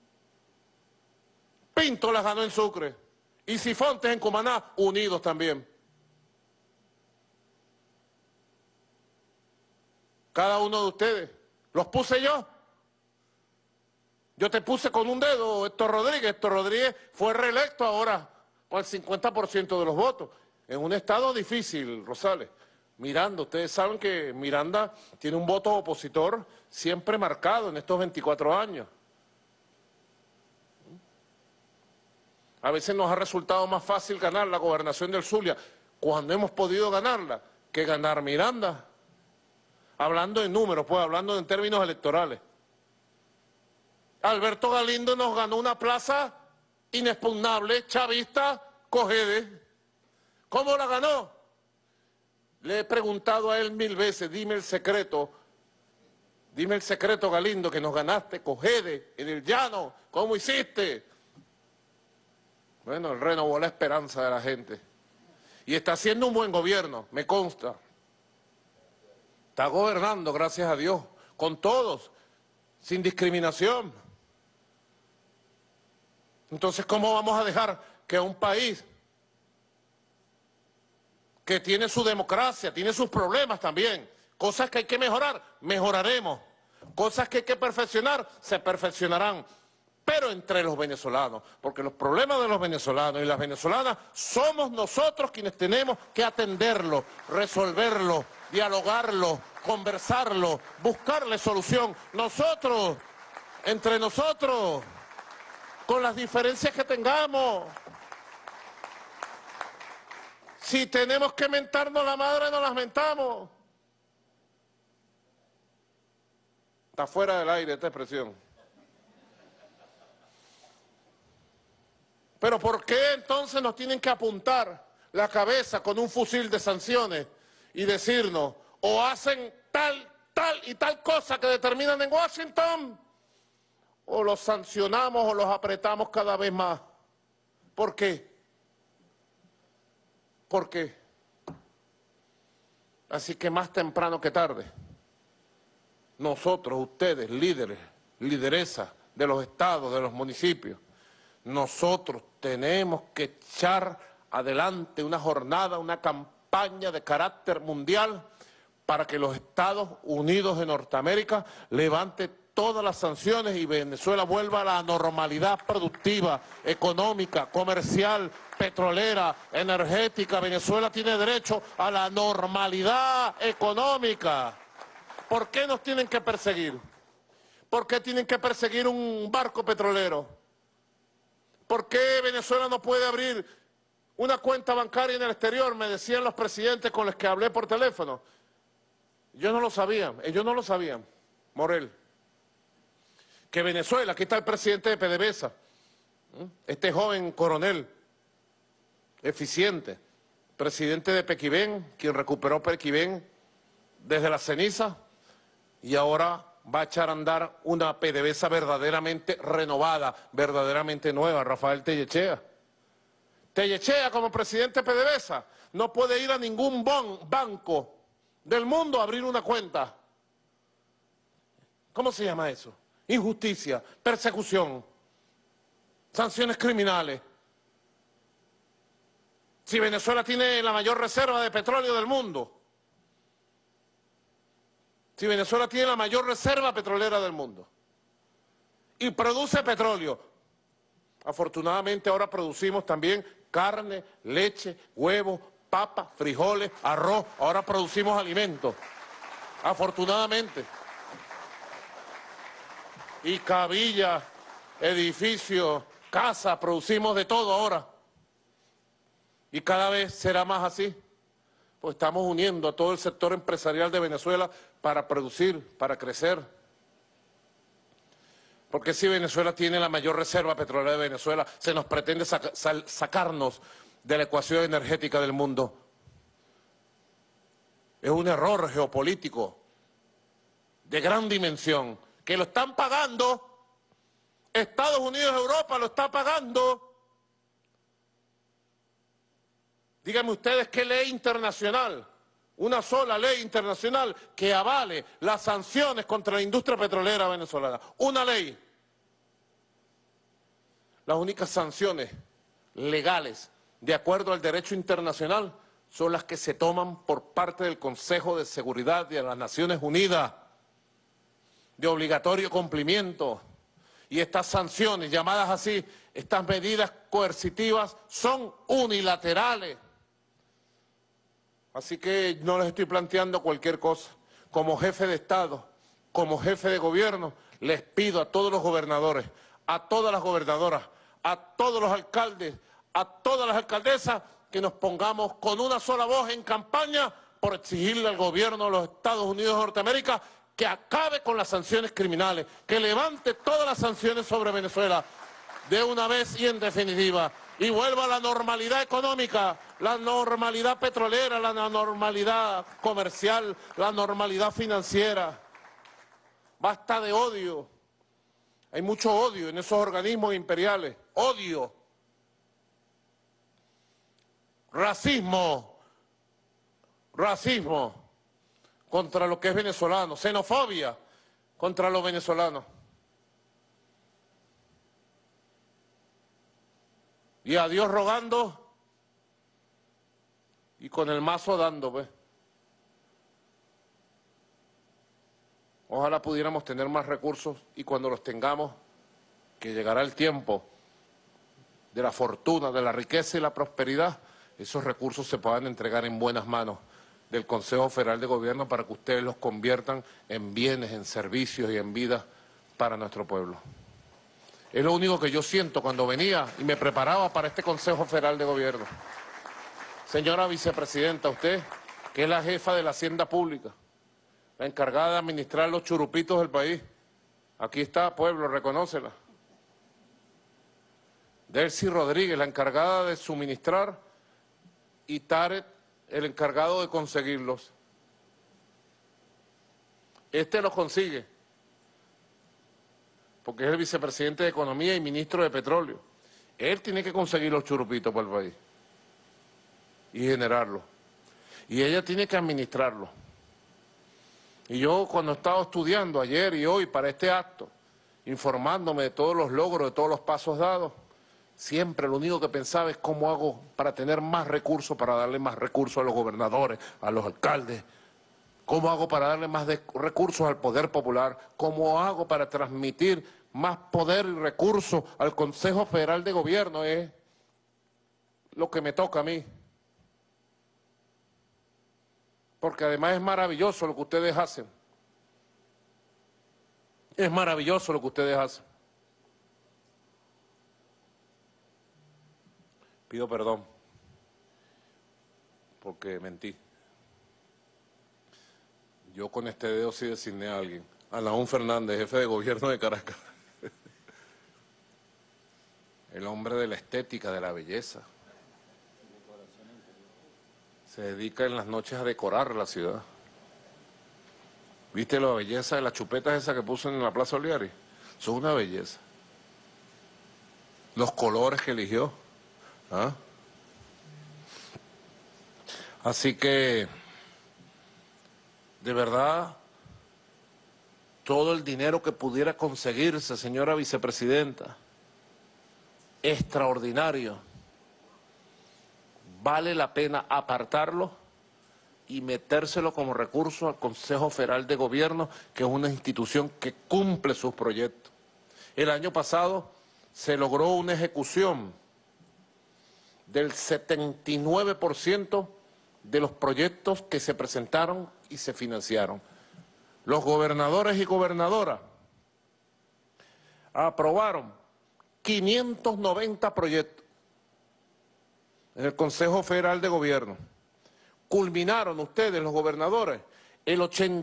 Pinto las ganó en Sucre. Y Sifontes en Cumaná, unidos también. Cada uno de ustedes. Los puse yo. Yo te puse con un dedo, Héctor Rodríguez. Héctor Rodríguez fue reelecto ahora con el 50% de los votos. En un estado difícil, Rosales. Miranda, ustedes saben que Miranda tiene un voto opositor siempre marcado en estos 24 años. A veces nos ha resultado más fácil ganar la gobernación del Zulia cuando hemos podido ganarla que ganar Miranda. Hablando en números, pues hablando en términos electorales. Alberto Galindo nos ganó una plaza inexpugnable, chavista, Cogede. ¿Cómo la ganó? Le he preguntado a él 1000 veces, dime el secreto, Galindo, que nos ganaste, Cogede, en el llano, ¿cómo hiciste? Bueno, él renovó la esperanza de la gente. Y está haciendo un buen gobierno, me consta. Está gobernando, gracias a Dios, con todos, sin discriminación. Entonces, ¿cómo vamos a dejar que un país que tiene su democracia, tiene sus problemas también, cosas que hay que mejorar, mejoraremos, cosas que hay que perfeccionar, se perfeccionarán, pero entre los venezolanos, porque los problemas de los venezolanos y las venezolanas somos nosotros quienes tenemos que atenderlo, resolverlo, dialogarlo, conversarlo, buscarle solución, nosotros, entre nosotros, con las diferencias que tengamos. Si tenemos que mentarnos la madre, nos las mentamos. Está fuera del aire esta expresión. Pero ¿por qué entonces nos tienen que apuntar la cabeza con un fusil de sanciones y decirnos, o hacen tal y tal cosa que determinan en Washington, o los sancionamos o los apretamos cada vez más? ¿Por qué? ¿Por qué? Así que más temprano que tarde, nosotros, ustedes, líderes, lideresas de los estados, de los municipios, nosotros tenemos que echar adelante una jornada, una campaña de carácter mundial para que los Estados Unidos de Norteamérica levante todas las sanciones y Venezuela vuelva a la normalidad productiva, económica, comercial, petrolera, energética. Venezuela tiene derecho a la normalidad económica. ¿Por qué nos tienen que perseguir? ¿Por qué tienen que perseguir un barco petrolero? ¿Por qué Venezuela no puede abrir una cuenta bancaria en el exterior? Me decían los presidentes con los que hablé por teléfono. Yo no lo sabía, ellos no lo sabían, Morel. Que Venezuela, aquí está el presidente de PDVSA, este joven coronel, eficiente, presidente de Pequibén, quien recuperó Pequibén, desde la ceniza y ahora va a echar a andar una PDVSA verdaderamente renovada, verdaderamente nueva, Rafael Tellechea. Tellechea, como presidente de PDVSA, no puede ir a ningún banco del mundo a abrir una cuenta. ¿Cómo se llama eso? Injusticia, persecución, sanciones criminales. Si Venezuela tiene la mayor reserva de petróleo del mundo, si Venezuela tiene la mayor reserva petrolera del mundo y produce petróleo, afortunadamente ahora producimos también carne, leche, huevos, papas, frijoles, arroz, ahora producimos alimentos, afortunadamente. Y cabillas, edificios, casas, producimos de todo ahora. Y cada vez será más así. Pues estamos uniendo a todo el sector empresarial de Venezuela para producir, para crecer. Porque si Venezuela tiene la mayor reserva petrolera de Venezuela, se nos pretende sacarnos de la ecuación energética del mundo. Es un error geopolítico de gran dimensión, que lo están pagando, Estados Unidos, Europa lo está pagando. Díganme ustedes qué ley internacional, una sola ley internacional que avale las sanciones contra la industria petrolera venezolana. Una ley. Las únicas sanciones legales, de acuerdo al derecho internacional, son las que se toman por parte del Consejo de Seguridad de las Naciones Unidas, de obligatorio cumplimiento. Y estas sanciones, llamadas así, estas medidas coercitivas, son unilaterales. Así que no les estoy planteando cualquier cosa. Como jefe de Estado, como jefe de gobierno, les pido a todos los gobernadores, a todas las gobernadoras, a todos los alcaldes, a todas las alcaldesas, que nos pongamos con una sola voz en campaña por exigirle al gobierno de los Estados Unidos de Norteamérica que acabe con las sanciones criminales, que levante todas las sanciones sobre Venezuela de una vez y en definitiva, y vuelva a la normalidad económica, la normalidad petrolera, la normalidad comercial, la normalidad financiera. Basta de odio. Hay mucho odio en esos organismos imperiales. Odio. Racismo. Racismo contra lo que es venezolano. Xenofobia contra los venezolanos. Y a Dios rogando y con el mazo dando, pues. Ojalá pudiéramos tener más recursos y cuando los tengamos, que llegará el tiempo de la fortuna, de la riqueza y la prosperidad, esos recursos se puedan entregar en buenas manos del Consejo Federal de Gobierno para que ustedes los conviertan en bienes, en servicios y en vida para nuestro pueblo. Es lo único que yo siento cuando venía y me preparaba para este Consejo Federal de Gobierno. Señora Vicepresidenta, usted, que es la jefa de la Hacienda Pública, la encargada de administrar los churupitos del país, aquí está, pueblo, reconócela. Delcy Rodríguez, la encargada de suministrar, y Tarek, el encargado de conseguirlos. Este los consigue, porque es el vicepresidente de Economía y ministro de Petróleo. Él tiene que conseguir los churupitos para el país y generarlos. Y ella tiene que administrarlos. Y yo cuando he estado estudiando ayer y hoy para este acto, informándome de todos los logros, de todos los pasos dados, siempre lo único que pensaba es cómo hago para tener más recursos, para darle más recursos a los gobernadores, a los alcaldes. ¿Cómo hago para darle más recursos al poder popular? ¿Cómo hago para transmitir más poder y recursos al Consejo Federal de Gobierno? Es lo que me toca a mí. Porque además es maravilloso lo que ustedes hacen. Es maravilloso lo que ustedes hacen. Pido perdón, porque mentí. Yo con este dedo sí designé a alguien. Alaún Fernández, jefe de gobierno de Caracas. El hombre de la estética, de la belleza. Se dedica en las noches a decorar la ciudad. ¿Viste la belleza de las chupetas esas que puso en la Plaza Oliari? Son una belleza. Los colores que eligió. ¿Ah? Así que, de verdad, todo el dinero que pudiera conseguirse, señora vicepresidenta, extraordinario, vale la pena apartarlo y metérselo como recurso al Consejo Federal de Gobierno, que es una institución que cumple sus proyectos. El año pasado se logró una ejecución del 79% de los proyectos que se presentaron y se financiaron. Los gobernadores y gobernadoras aprobaron 590 proyectos en el Consejo Federal de Gobierno. Culminaron ustedes, los gobernadores, el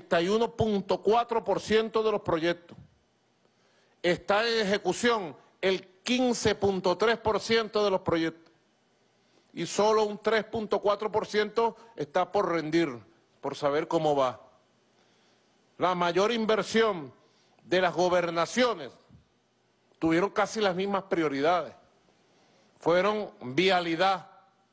81.4% de los proyectos. Está en ejecución el 15.3% de los proyectos. Y solo un 3.4% está por rendir, por saber cómo va. La mayor inversión de las gobernaciones tuvieron casi las mismas prioridades. Fueron vialidad,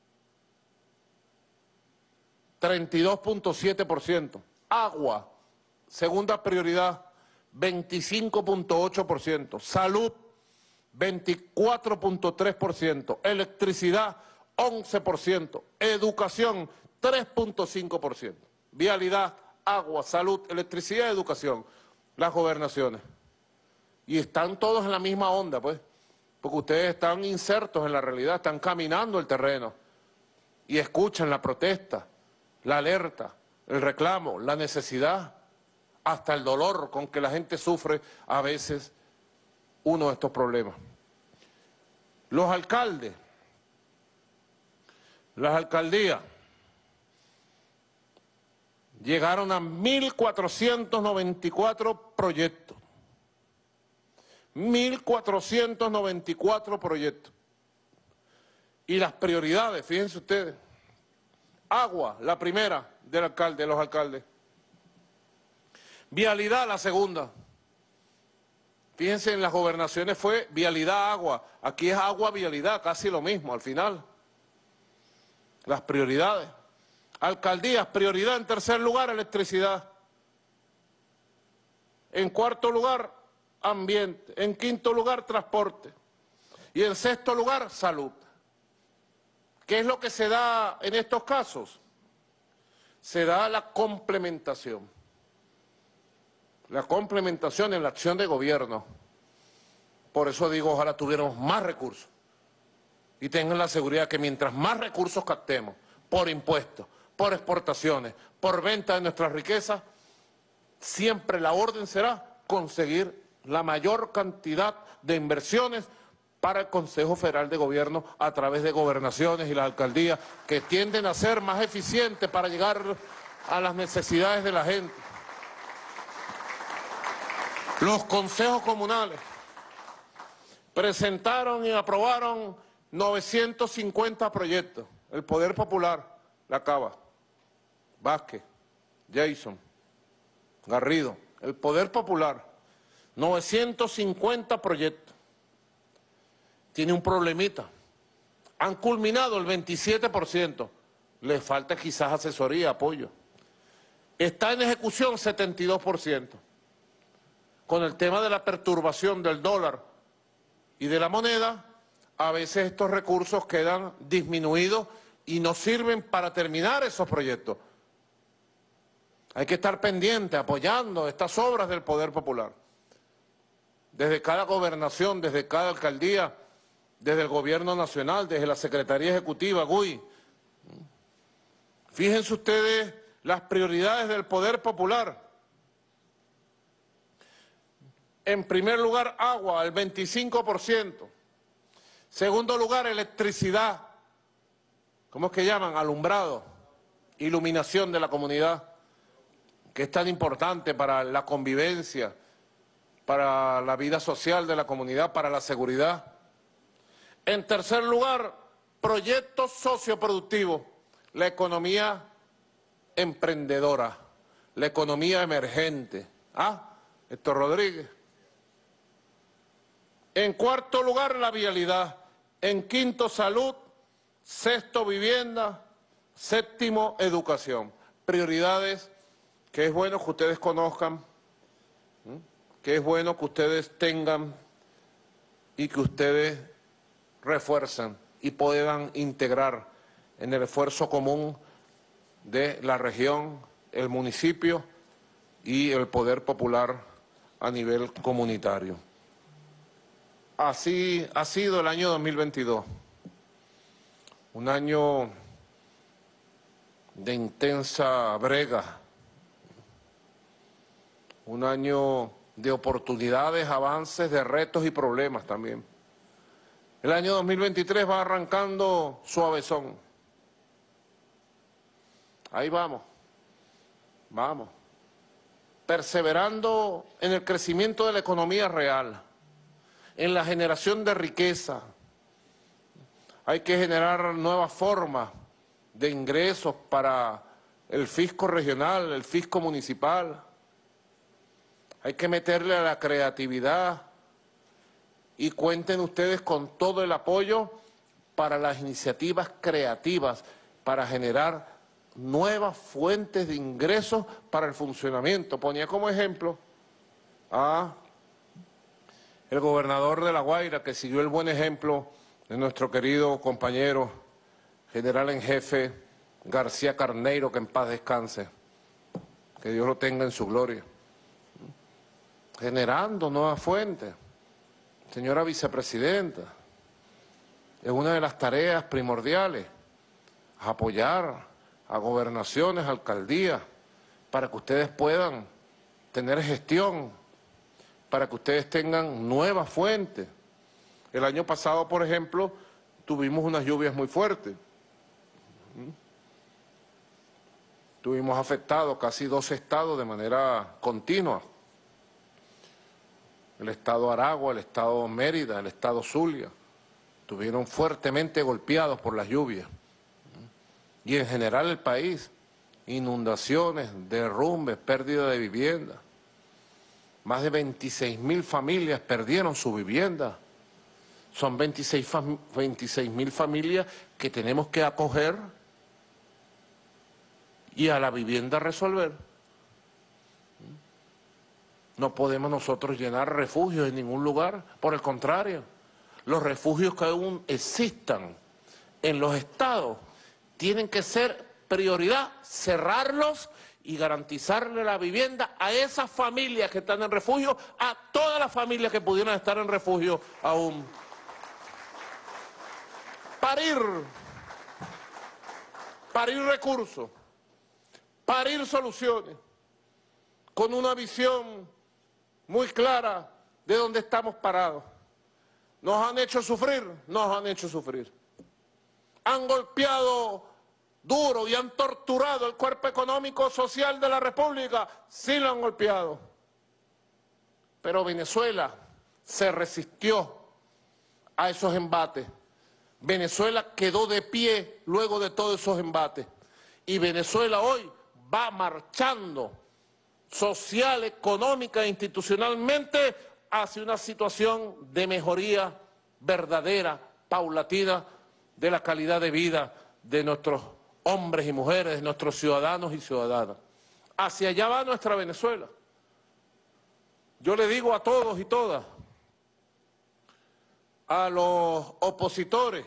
32.7%. Agua, segunda prioridad, 25.8%. Salud, 24.3%. Electricidad, 11%. Educación, 3.5%. Vialidad, agua, salud, electricidad, educación. Las gobernaciones. Y están todos en la misma onda, pues. Porque ustedes están insertos en la realidad, están caminando el terreno. Y escuchan la protesta, la alerta, el reclamo, la necesidad, hasta el dolor con que la gente sufre a veces uno de estos problemas. Los alcaldes, las alcaldías, llegaron a 1.494 proyectos. 1.494 proyectos. Y las prioridades, fíjense ustedes. Agua, la primera del alcalde, de los alcaldes. Vialidad, la segunda. Fíjense, en las gobernaciones fue vialidad, agua. Aquí es agua, vialidad, casi lo mismo al final. Las prioridades. Alcaldías, prioridad en tercer lugar, electricidad. En cuarto lugar, ambiente. En quinto lugar, transporte. Y en sexto lugar, salud. ¿Qué es lo que se da en estos casos? Se da la complementación. La complementación en la acción de gobierno. Por eso digo, ojalá tuviéramos más recursos. Y tengan la seguridad que mientras más recursos captemos, por impuestos, por exportaciones, por venta de nuestras riquezas, siempre la orden será conseguir la mayor cantidad de inversiones para el Consejo Federal de Gobierno a través de gobernaciones y las alcaldías, que tienden a ser más eficientes para llegar a las necesidades de la gente. Los consejos comunales presentaron y aprobaron 950 proyectos. El Poder Popular, La Cava, Vázquez, Jason, Garrido, el Poder Popular, 950 proyectos. Tiene un problemita. Han culminado el 27%. Les falta quizás asesoría, apoyo. Está en ejecución 72%. Con el tema de la perturbación del dólar y de la moneda, a veces estos recursos quedan disminuidos y no sirven para terminar esos proyectos. Hay que estar pendiente, apoyando estas obras del Poder Popular. Desde cada gobernación, desde cada alcaldía, desde el Gobierno Nacional, desde la Secretaría Ejecutiva, GUI. Fíjense ustedes las prioridades del Poder Popular. En primer lugar, agua, el 25%. Segundo lugar, electricidad. ¿Cómo es que llaman? Alumbrado, iluminación de la comunidad, que es tan importante para la convivencia, para la vida social de la comunidad, para la seguridad. En tercer lugar, proyectos socioproductivos, la economía emprendedora, la economía emergente. Héctor Rodríguez. En cuarto lugar, la vialidad. En quinto, salud. Sexto, vivienda. Séptimo, educación. Prioridades que es bueno que ustedes conozcan, que es bueno que ustedes tengan y que ustedes refuercen y puedan integrar en el esfuerzo común de la región, el municipio y el poder popular a nivel comunitario. Así ha sido el año 2022, un año de intensa brega, un año de oportunidades, avances, de retos y problemas también. El año 2023 va arrancando suavezón. Ahí vamos, perseverando en el crecimiento de la economía real, en la generación de riqueza. Hay que generar nuevas formas de ingresos para el fisco regional, el fisco municipal. Hay que meterle a la creatividad y cuenten ustedes con todo el apoyo para las iniciativas creativas, para generar nuevas fuentes de ingresos para el funcionamiento. Ponía como ejemplo a el gobernador de La Guaira, que siguió el buen ejemplo de nuestro querido compañero general en jefe García Carneiro, que en paz descanse, que Dios lo tenga en su gloria. Generando nuevas fuentes. Señora vicepresidenta, es una de las tareas primordiales, apoyar a gobernaciones, alcaldías, para que ustedes puedan tener gestión, para que ustedes tengan nuevas fuentes. El año pasado, por ejemplo, tuvimos unas lluvias muy fuertes. Tuvimos afectados casi 12 estados de manera continua. El estado Aragua, el estado Mérida, el estado Zulia, estuvieron fuertemente golpeados por las lluvias. Y en general el país, inundaciones, derrumbes, pérdida de vivienda. Más de 26.000 familias perdieron su vivienda. Son 26.000 familias que tenemos que acoger y a la vivienda resolver. No podemos nosotros llenar refugios en ningún lugar, por el contrario, los refugios que aún existan en los estados tienen que ser prioridad, cerrarlos y garantizarle la vivienda a esas familias que están en refugio, a todas las familias que pudieran estar en refugio aún. Parir recursos, parir soluciones, con una visión muy clara de dónde estamos parados. Nos han hecho sufrir, Han golpeado duro y han torturado el cuerpo económico social de la República, sí lo han golpeado. Pero Venezuela se resistió a esos embates. Venezuela quedó de pie luego de todos esos embates. Y Venezuela hoy va marchando social, económica e institucionalmente hacia una situación de mejoría verdadera, paulatina, de la calidad de vida de nuestros hombres y mujeres, de nuestros ciudadanos y ciudadanas. Hacia allá va nuestra Venezuela. Yo le digo a todos y todas, a los opositores,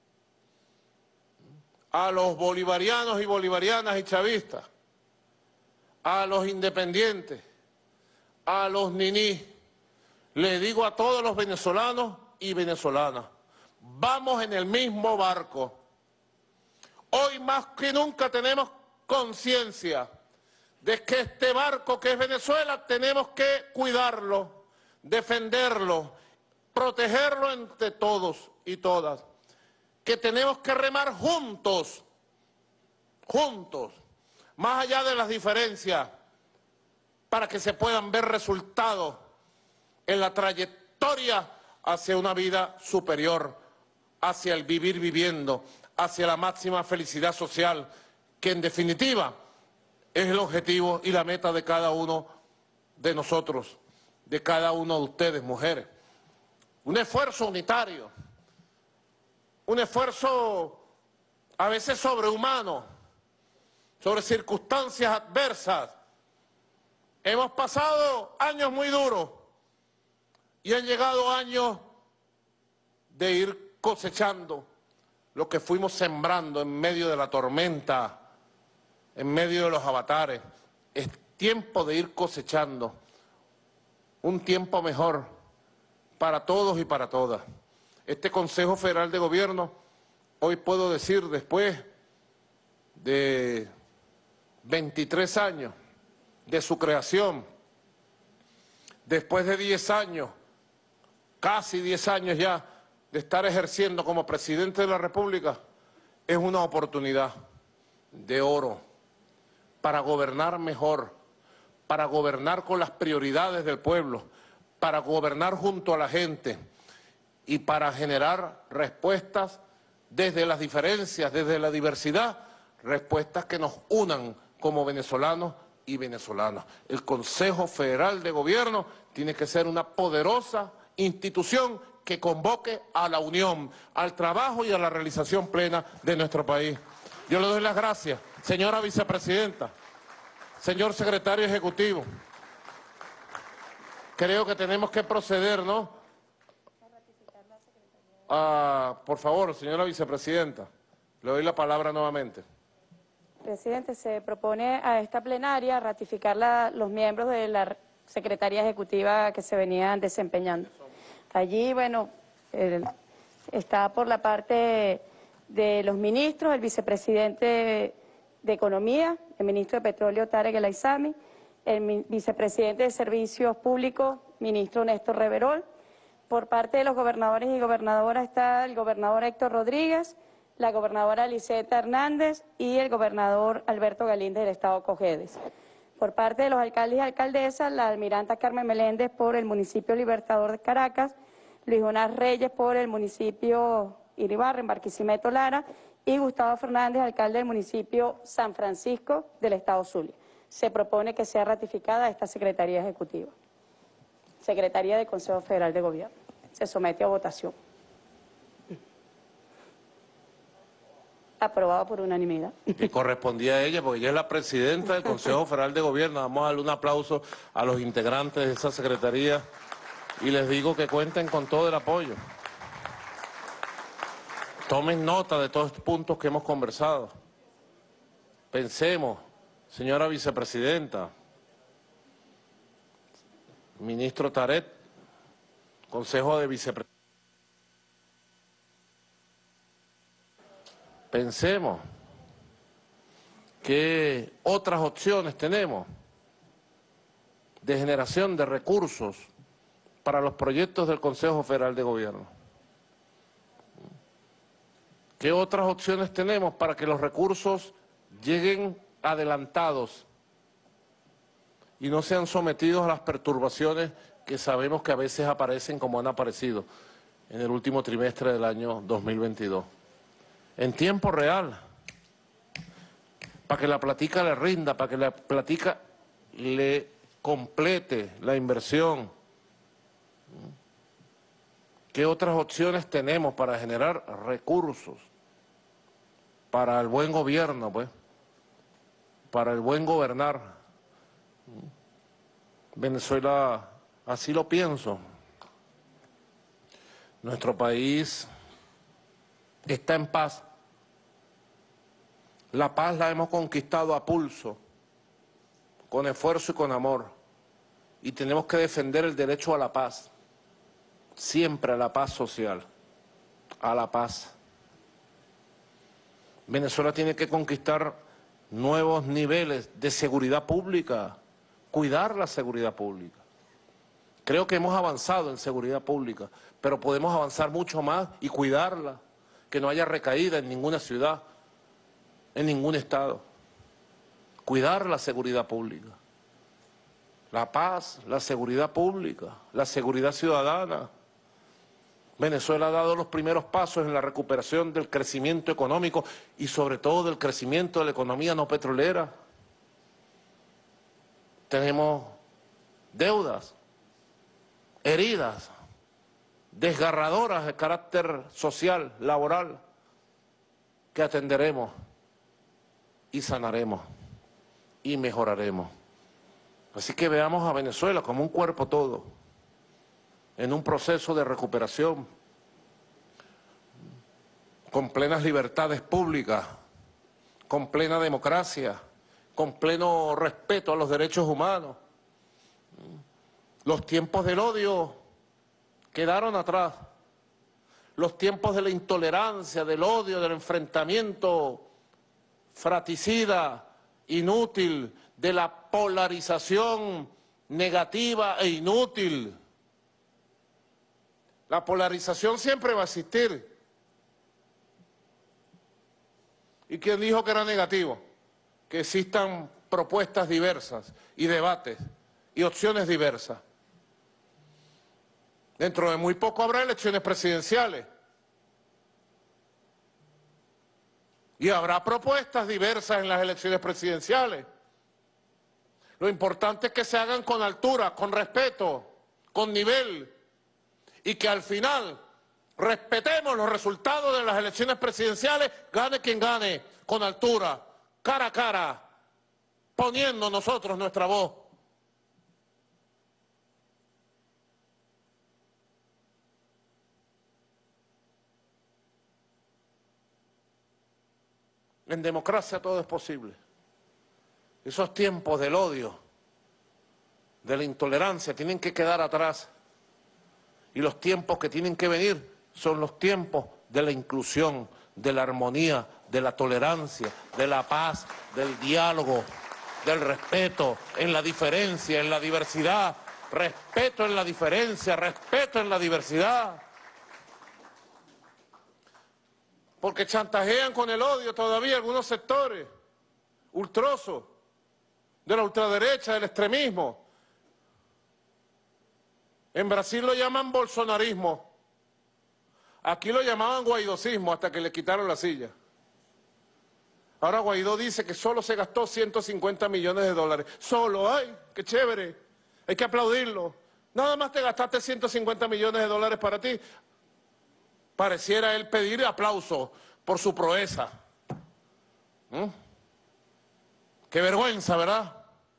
a los bolivarianos y bolivarianas y chavistas, a los independientes, a los niní, le digo a todos los venezolanos y venezolanas, vamos en el mismo barco. Hoy más que nunca tenemos conciencia de que este barco que es Venezuela tenemos que cuidarlo, defenderlo, protegerlo entre todos y todas, que tenemos que remar juntos, más allá de las diferencias, para que se puedan ver resultados en la trayectoria hacia una vida superior, hacia el vivir viviendo, hacia la máxima felicidad social, que en definitiva es el objetivo y la meta de cada uno de nosotros, de cada uno de ustedes, mujeres. Un esfuerzo unitario, un esfuerzo a veces sobrehumano, sobre circunstancias adversas. Hemos pasado años muy duros y han llegado años de ir cosechando lo que fuimos sembrando en medio de la tormenta, en medio de los avatares. Es tiempo de ir cosechando un tiempo mejor para todos y para todas. Este Consejo Federal de Gobierno, hoy puedo decir, después de 23 años de su creación, después de 10 años, casi 10 años ya, de estar ejerciendo como presidente de la República, es una oportunidad de oro para gobernar mejor, para gobernar con las prioridades del pueblo, para gobernar junto a la gente y para generar respuestas desde las diferencias, desde la diversidad, respuestas que nos unan como venezolanos y venezolanas. El Consejo Federal de Gobierno tiene que ser una poderosa institución que convoque a la unión, al trabajo y a la realización plena de nuestro país. Yo le doy las gracias, señora vicepresidenta, señor secretario ejecutivo. Creo que tenemos que proceder, ¿no? Por favor, señora vicepresidenta, le doy la palabra nuevamente. Presidente, se propone a esta plenaria ratificar los miembros de la Secretaría Ejecutiva que se venían desempeñando. Allí, bueno, está por la parte de los ministros, el vicepresidente de Economía, el ministro de Petróleo, Tarek El Aissami, el vicepresidente de Servicios Públicos, ministro Néstor Reverol. Por parte de los gobernadores y gobernadoras está el gobernador Héctor Rodríguez, la gobernadora Liseta Hernández y el gobernador Alberto Galíndez del estado Cojedes. Por parte de los alcaldes y alcaldesas, la almiranta Carmen Meléndez por el municipio Libertador de Caracas, Luis Jonás Reyes por el municipio Iribarra, en Barquisimeto, Lara, y Gustavo Fernández, alcalde del municipio San Francisco del estado Zulia. Se propone que sea ratificada esta Secretaría Ejecutiva, Secretaría del Consejo Federal de Gobierno. Se somete a votación. Aprobado por unanimidad. Que correspondía a ella, porque ella es la presidenta del Consejo Federal de Gobierno. Vamos a darle un aplauso a los integrantes de esa secretaría y les digo que cuenten con todo el apoyo. Tomen nota de todos estos puntos que hemos conversado. Pensemos, señora vicepresidenta, ministro Tarek, Consejo de Vicepresidentes. Pensemos qué otras opciones tenemos de generación de recursos para los proyectos del Consejo Federal de Gobierno. ¿Qué otras opciones tenemos para que los recursos lleguen adelantados y no sean sometidos a las perturbaciones que sabemos que a veces aparecen como han aparecido en el último trimestre del año 2022? En tiempo real, para que la platica le rinda, para que la platica le complete la inversión. ¿Qué otras opciones tenemos para generar recursos para el buen gobierno, pues? Para el buen gobernar. Venezuela, así lo pienso. Nuestro país está en paz. La paz la hemos conquistado a pulso, con esfuerzo y con amor. Y tenemos que defender el derecho a la paz, siempre a la paz social, a la paz. Venezuela tiene que conquistar nuevos niveles de seguridad pública, cuidar la seguridad pública. Creo que hemos avanzado en seguridad pública, pero podemos avanzar mucho más y cuidarla, que no haya recaída en ninguna ciudad, en ningún estado. Cuidar la seguridad pública, la paz, la seguridad pública, la seguridad ciudadana. Venezuela ha dado los primeros pasos en la recuperación del crecimiento económico y sobre todo del crecimiento de la economía no petrolera. tenemos deudas, heridas, desgarradoras de carácter social, laboral, que atenderemos y sanaremos y mejoraremos. Así que veamos a Venezuela como un cuerpo todo, en un proceso de recuperación, con plenas libertades públicas, con plena democracia, con pleno respeto a los derechos humanos. Los tiempos del odio quedaron atrás. Los tiempos de la intolerancia, del odio, del enfrentamiento fratricida, inútil, de la polarización negativa e inútil. La polarización siempre va a existir. ¿Y quién dijo que era negativo? Que existan propuestas diversas y debates y opciones diversas. Dentro de muy poco habrá elecciones presidenciales. Y habrá propuestas diversas en las elecciones presidenciales. Lo importante es que se hagan con altura, con respeto, con nivel, y que al final respetemos los resultados de las elecciones presidenciales, gane quien gane, con altura, cara a cara, poniendo nosotros nuestra voz. En democracia todo es posible. Esos tiempos del odio, de la intolerancia, tienen que quedar atrás. Y los tiempos que tienen que venir son los tiempos de la inclusión, de la armonía, de la tolerancia, de la paz, del diálogo, del respeto en la diferencia, en la diversidad. Respeto en la diferencia, respeto en la diversidad. Porque chantajean con el odio todavía algunos sectores ultrosos, de la ultraderecha, del extremismo. En Brasil lo llaman bolsonarismo. Aquí lo llamaban guaidosismo hasta que le quitaron la silla. Ahora Guaidó dice que solo se gastó 150 millones de dólares. Solo, ¡ay, qué chévere! Hay que aplaudirlo. Nada más te gastaste 150 millones de dólares para ti. Pareciera él pedir aplauso por su proeza. Qué vergüenza, ¿verdad?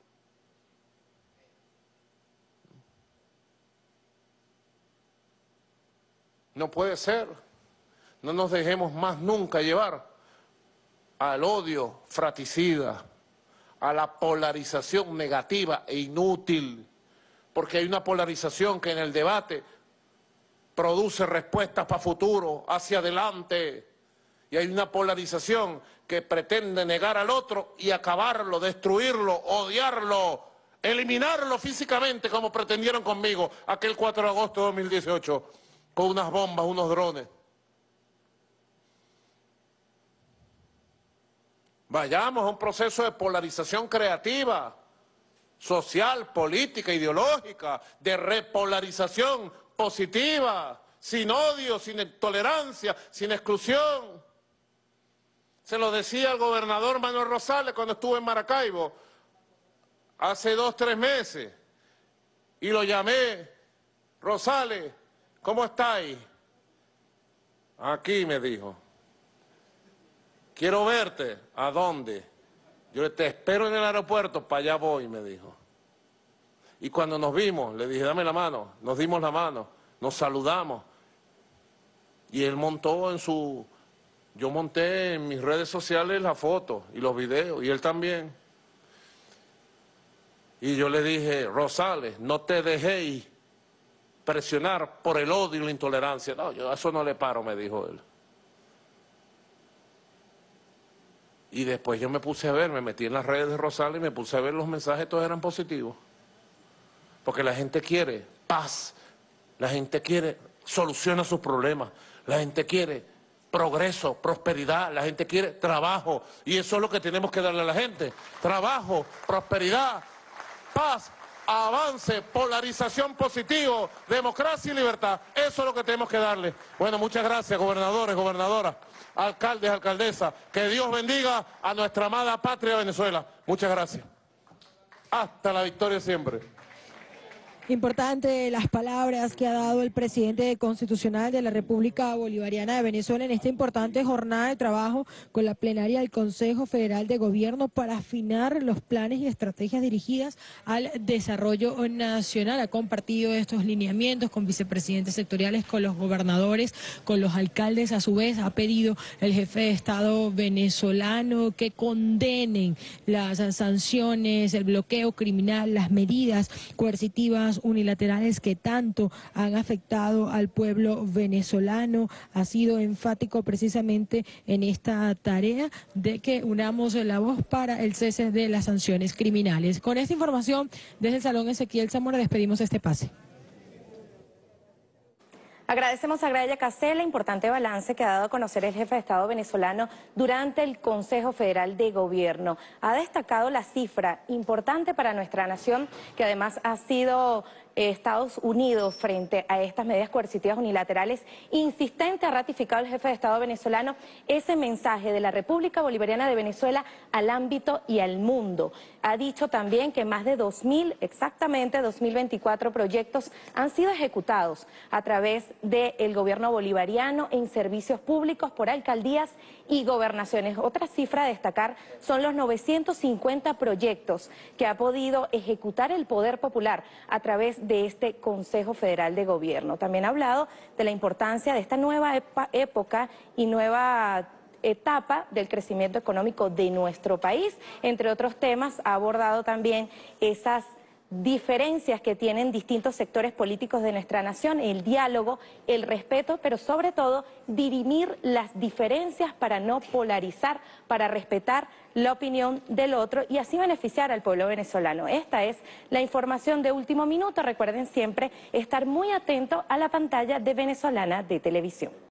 No puede ser. No nos dejemos más nunca llevar al odio fratricida, a la polarización negativa e inútil, porque hay una polarización que en el debate produce respuestas para futuro, hacia adelante, y hay una polarización que pretende negar al otro y acabarlo, destruirlo, odiarlo, eliminarlo físicamente como pretendieron conmigo aquel 4 de agosto de 2018 con unas bombas, unos drones. Vayamos a un proceso de polarización creativa, social, política, ideológica, de repolarización positiva, sin odio, sin intolerancia, sin exclusión. Se lo decía el gobernador Manuel Rosales cuando estuvo en Maracaibo hace 2 o 3 meses, y lo llamé: Rosales, ¿cómo estáis? Aquí, me dijo. Quiero verte. ¿A dónde? Yo te espero en el aeropuerto, para allá voy, me dijo. Y cuando nos vimos, le dije, dame la mano. Nos dimos la mano, nos saludamos. Y él montó en su... Yo monté en mis redes sociales las fotos y los videos, y él también. Y yo le dije, Rosales, no te dejéis presionar por el odio y la intolerancia. No, yo a eso no le paro, me dijo él. Y después yo me puse a ver, me metí en las redes de Rosales y me puse a ver los mensajes, todos eran positivos. Porque la gente quiere paz, la gente quiere solución a sus problemas, la gente quiere progreso, prosperidad, la gente quiere trabajo. Y eso es lo que tenemos que darle a la gente: trabajo, prosperidad, paz, avance, polarización positivo, democracia y libertad. Eso es lo que tenemos que darle. Bueno, muchas gracias, gobernadores, gobernadoras, alcaldes, alcaldesas. Que Dios bendiga a nuestra amada patria Venezuela. Muchas gracias. Hasta la victoria siempre. Importante las palabras que ha dado el presidente constitucional de la República Bolivariana de Venezuela en esta importante jornada de trabajo con la plenaria del Consejo Federal de Gobierno para afinar los planes y estrategias dirigidas al desarrollo nacional. Ha compartido estos lineamientos con vicepresidentes sectoriales, con los gobernadores, con los alcaldes. A su vez ha pedido el jefe de Estado venezolano que condenen las sanciones, el bloqueo criminal, las medidas coercitivas unilaterales que tanto han afectado al pueblo venezolano. Ha sido enfático precisamente en esta tarea de que unamos la voz para el cese de las sanciones criminales. Con esta información desde el Salón Ezequiel Zamora despedimos este pase. Agradecemos a Graya Casela, importante balance que ha dado a conocer el jefe de Estado venezolano durante el Consejo Federal de Gobierno. Ha destacado la cifra importante para nuestra nación, que además ha sido Estados Unidos frente a estas medidas coercitivas unilaterales. Insistente ha ratificado el jefe de Estado venezolano ese mensaje de la República Bolivariana de Venezuela al ámbito y al mundo. Ha dicho también que más de 2.000, exactamente 2.024 proyectos han sido ejecutados a través del gobierno bolivariano en servicios públicos por alcaldías y gobernaciones. Otra cifra a destacar son los 950 proyectos que ha podido ejecutar el Poder Popular a través de este Consejo Federal de Gobierno. También ha hablado de la importancia de esta nueva época y nueva etapa del crecimiento económico de nuestro país. Entre otros temas, ha abordado también esas diferencias que tienen distintos sectores políticos de nuestra nación, el diálogo, el respeto, pero sobre todo dirimir las diferencias para no polarizar, para respetar la opinión del otro y así beneficiar al pueblo venezolano. Esta es la información de último minuto. Recuerden siempre estar muy atentos a la pantalla de Venezolana de Televisión.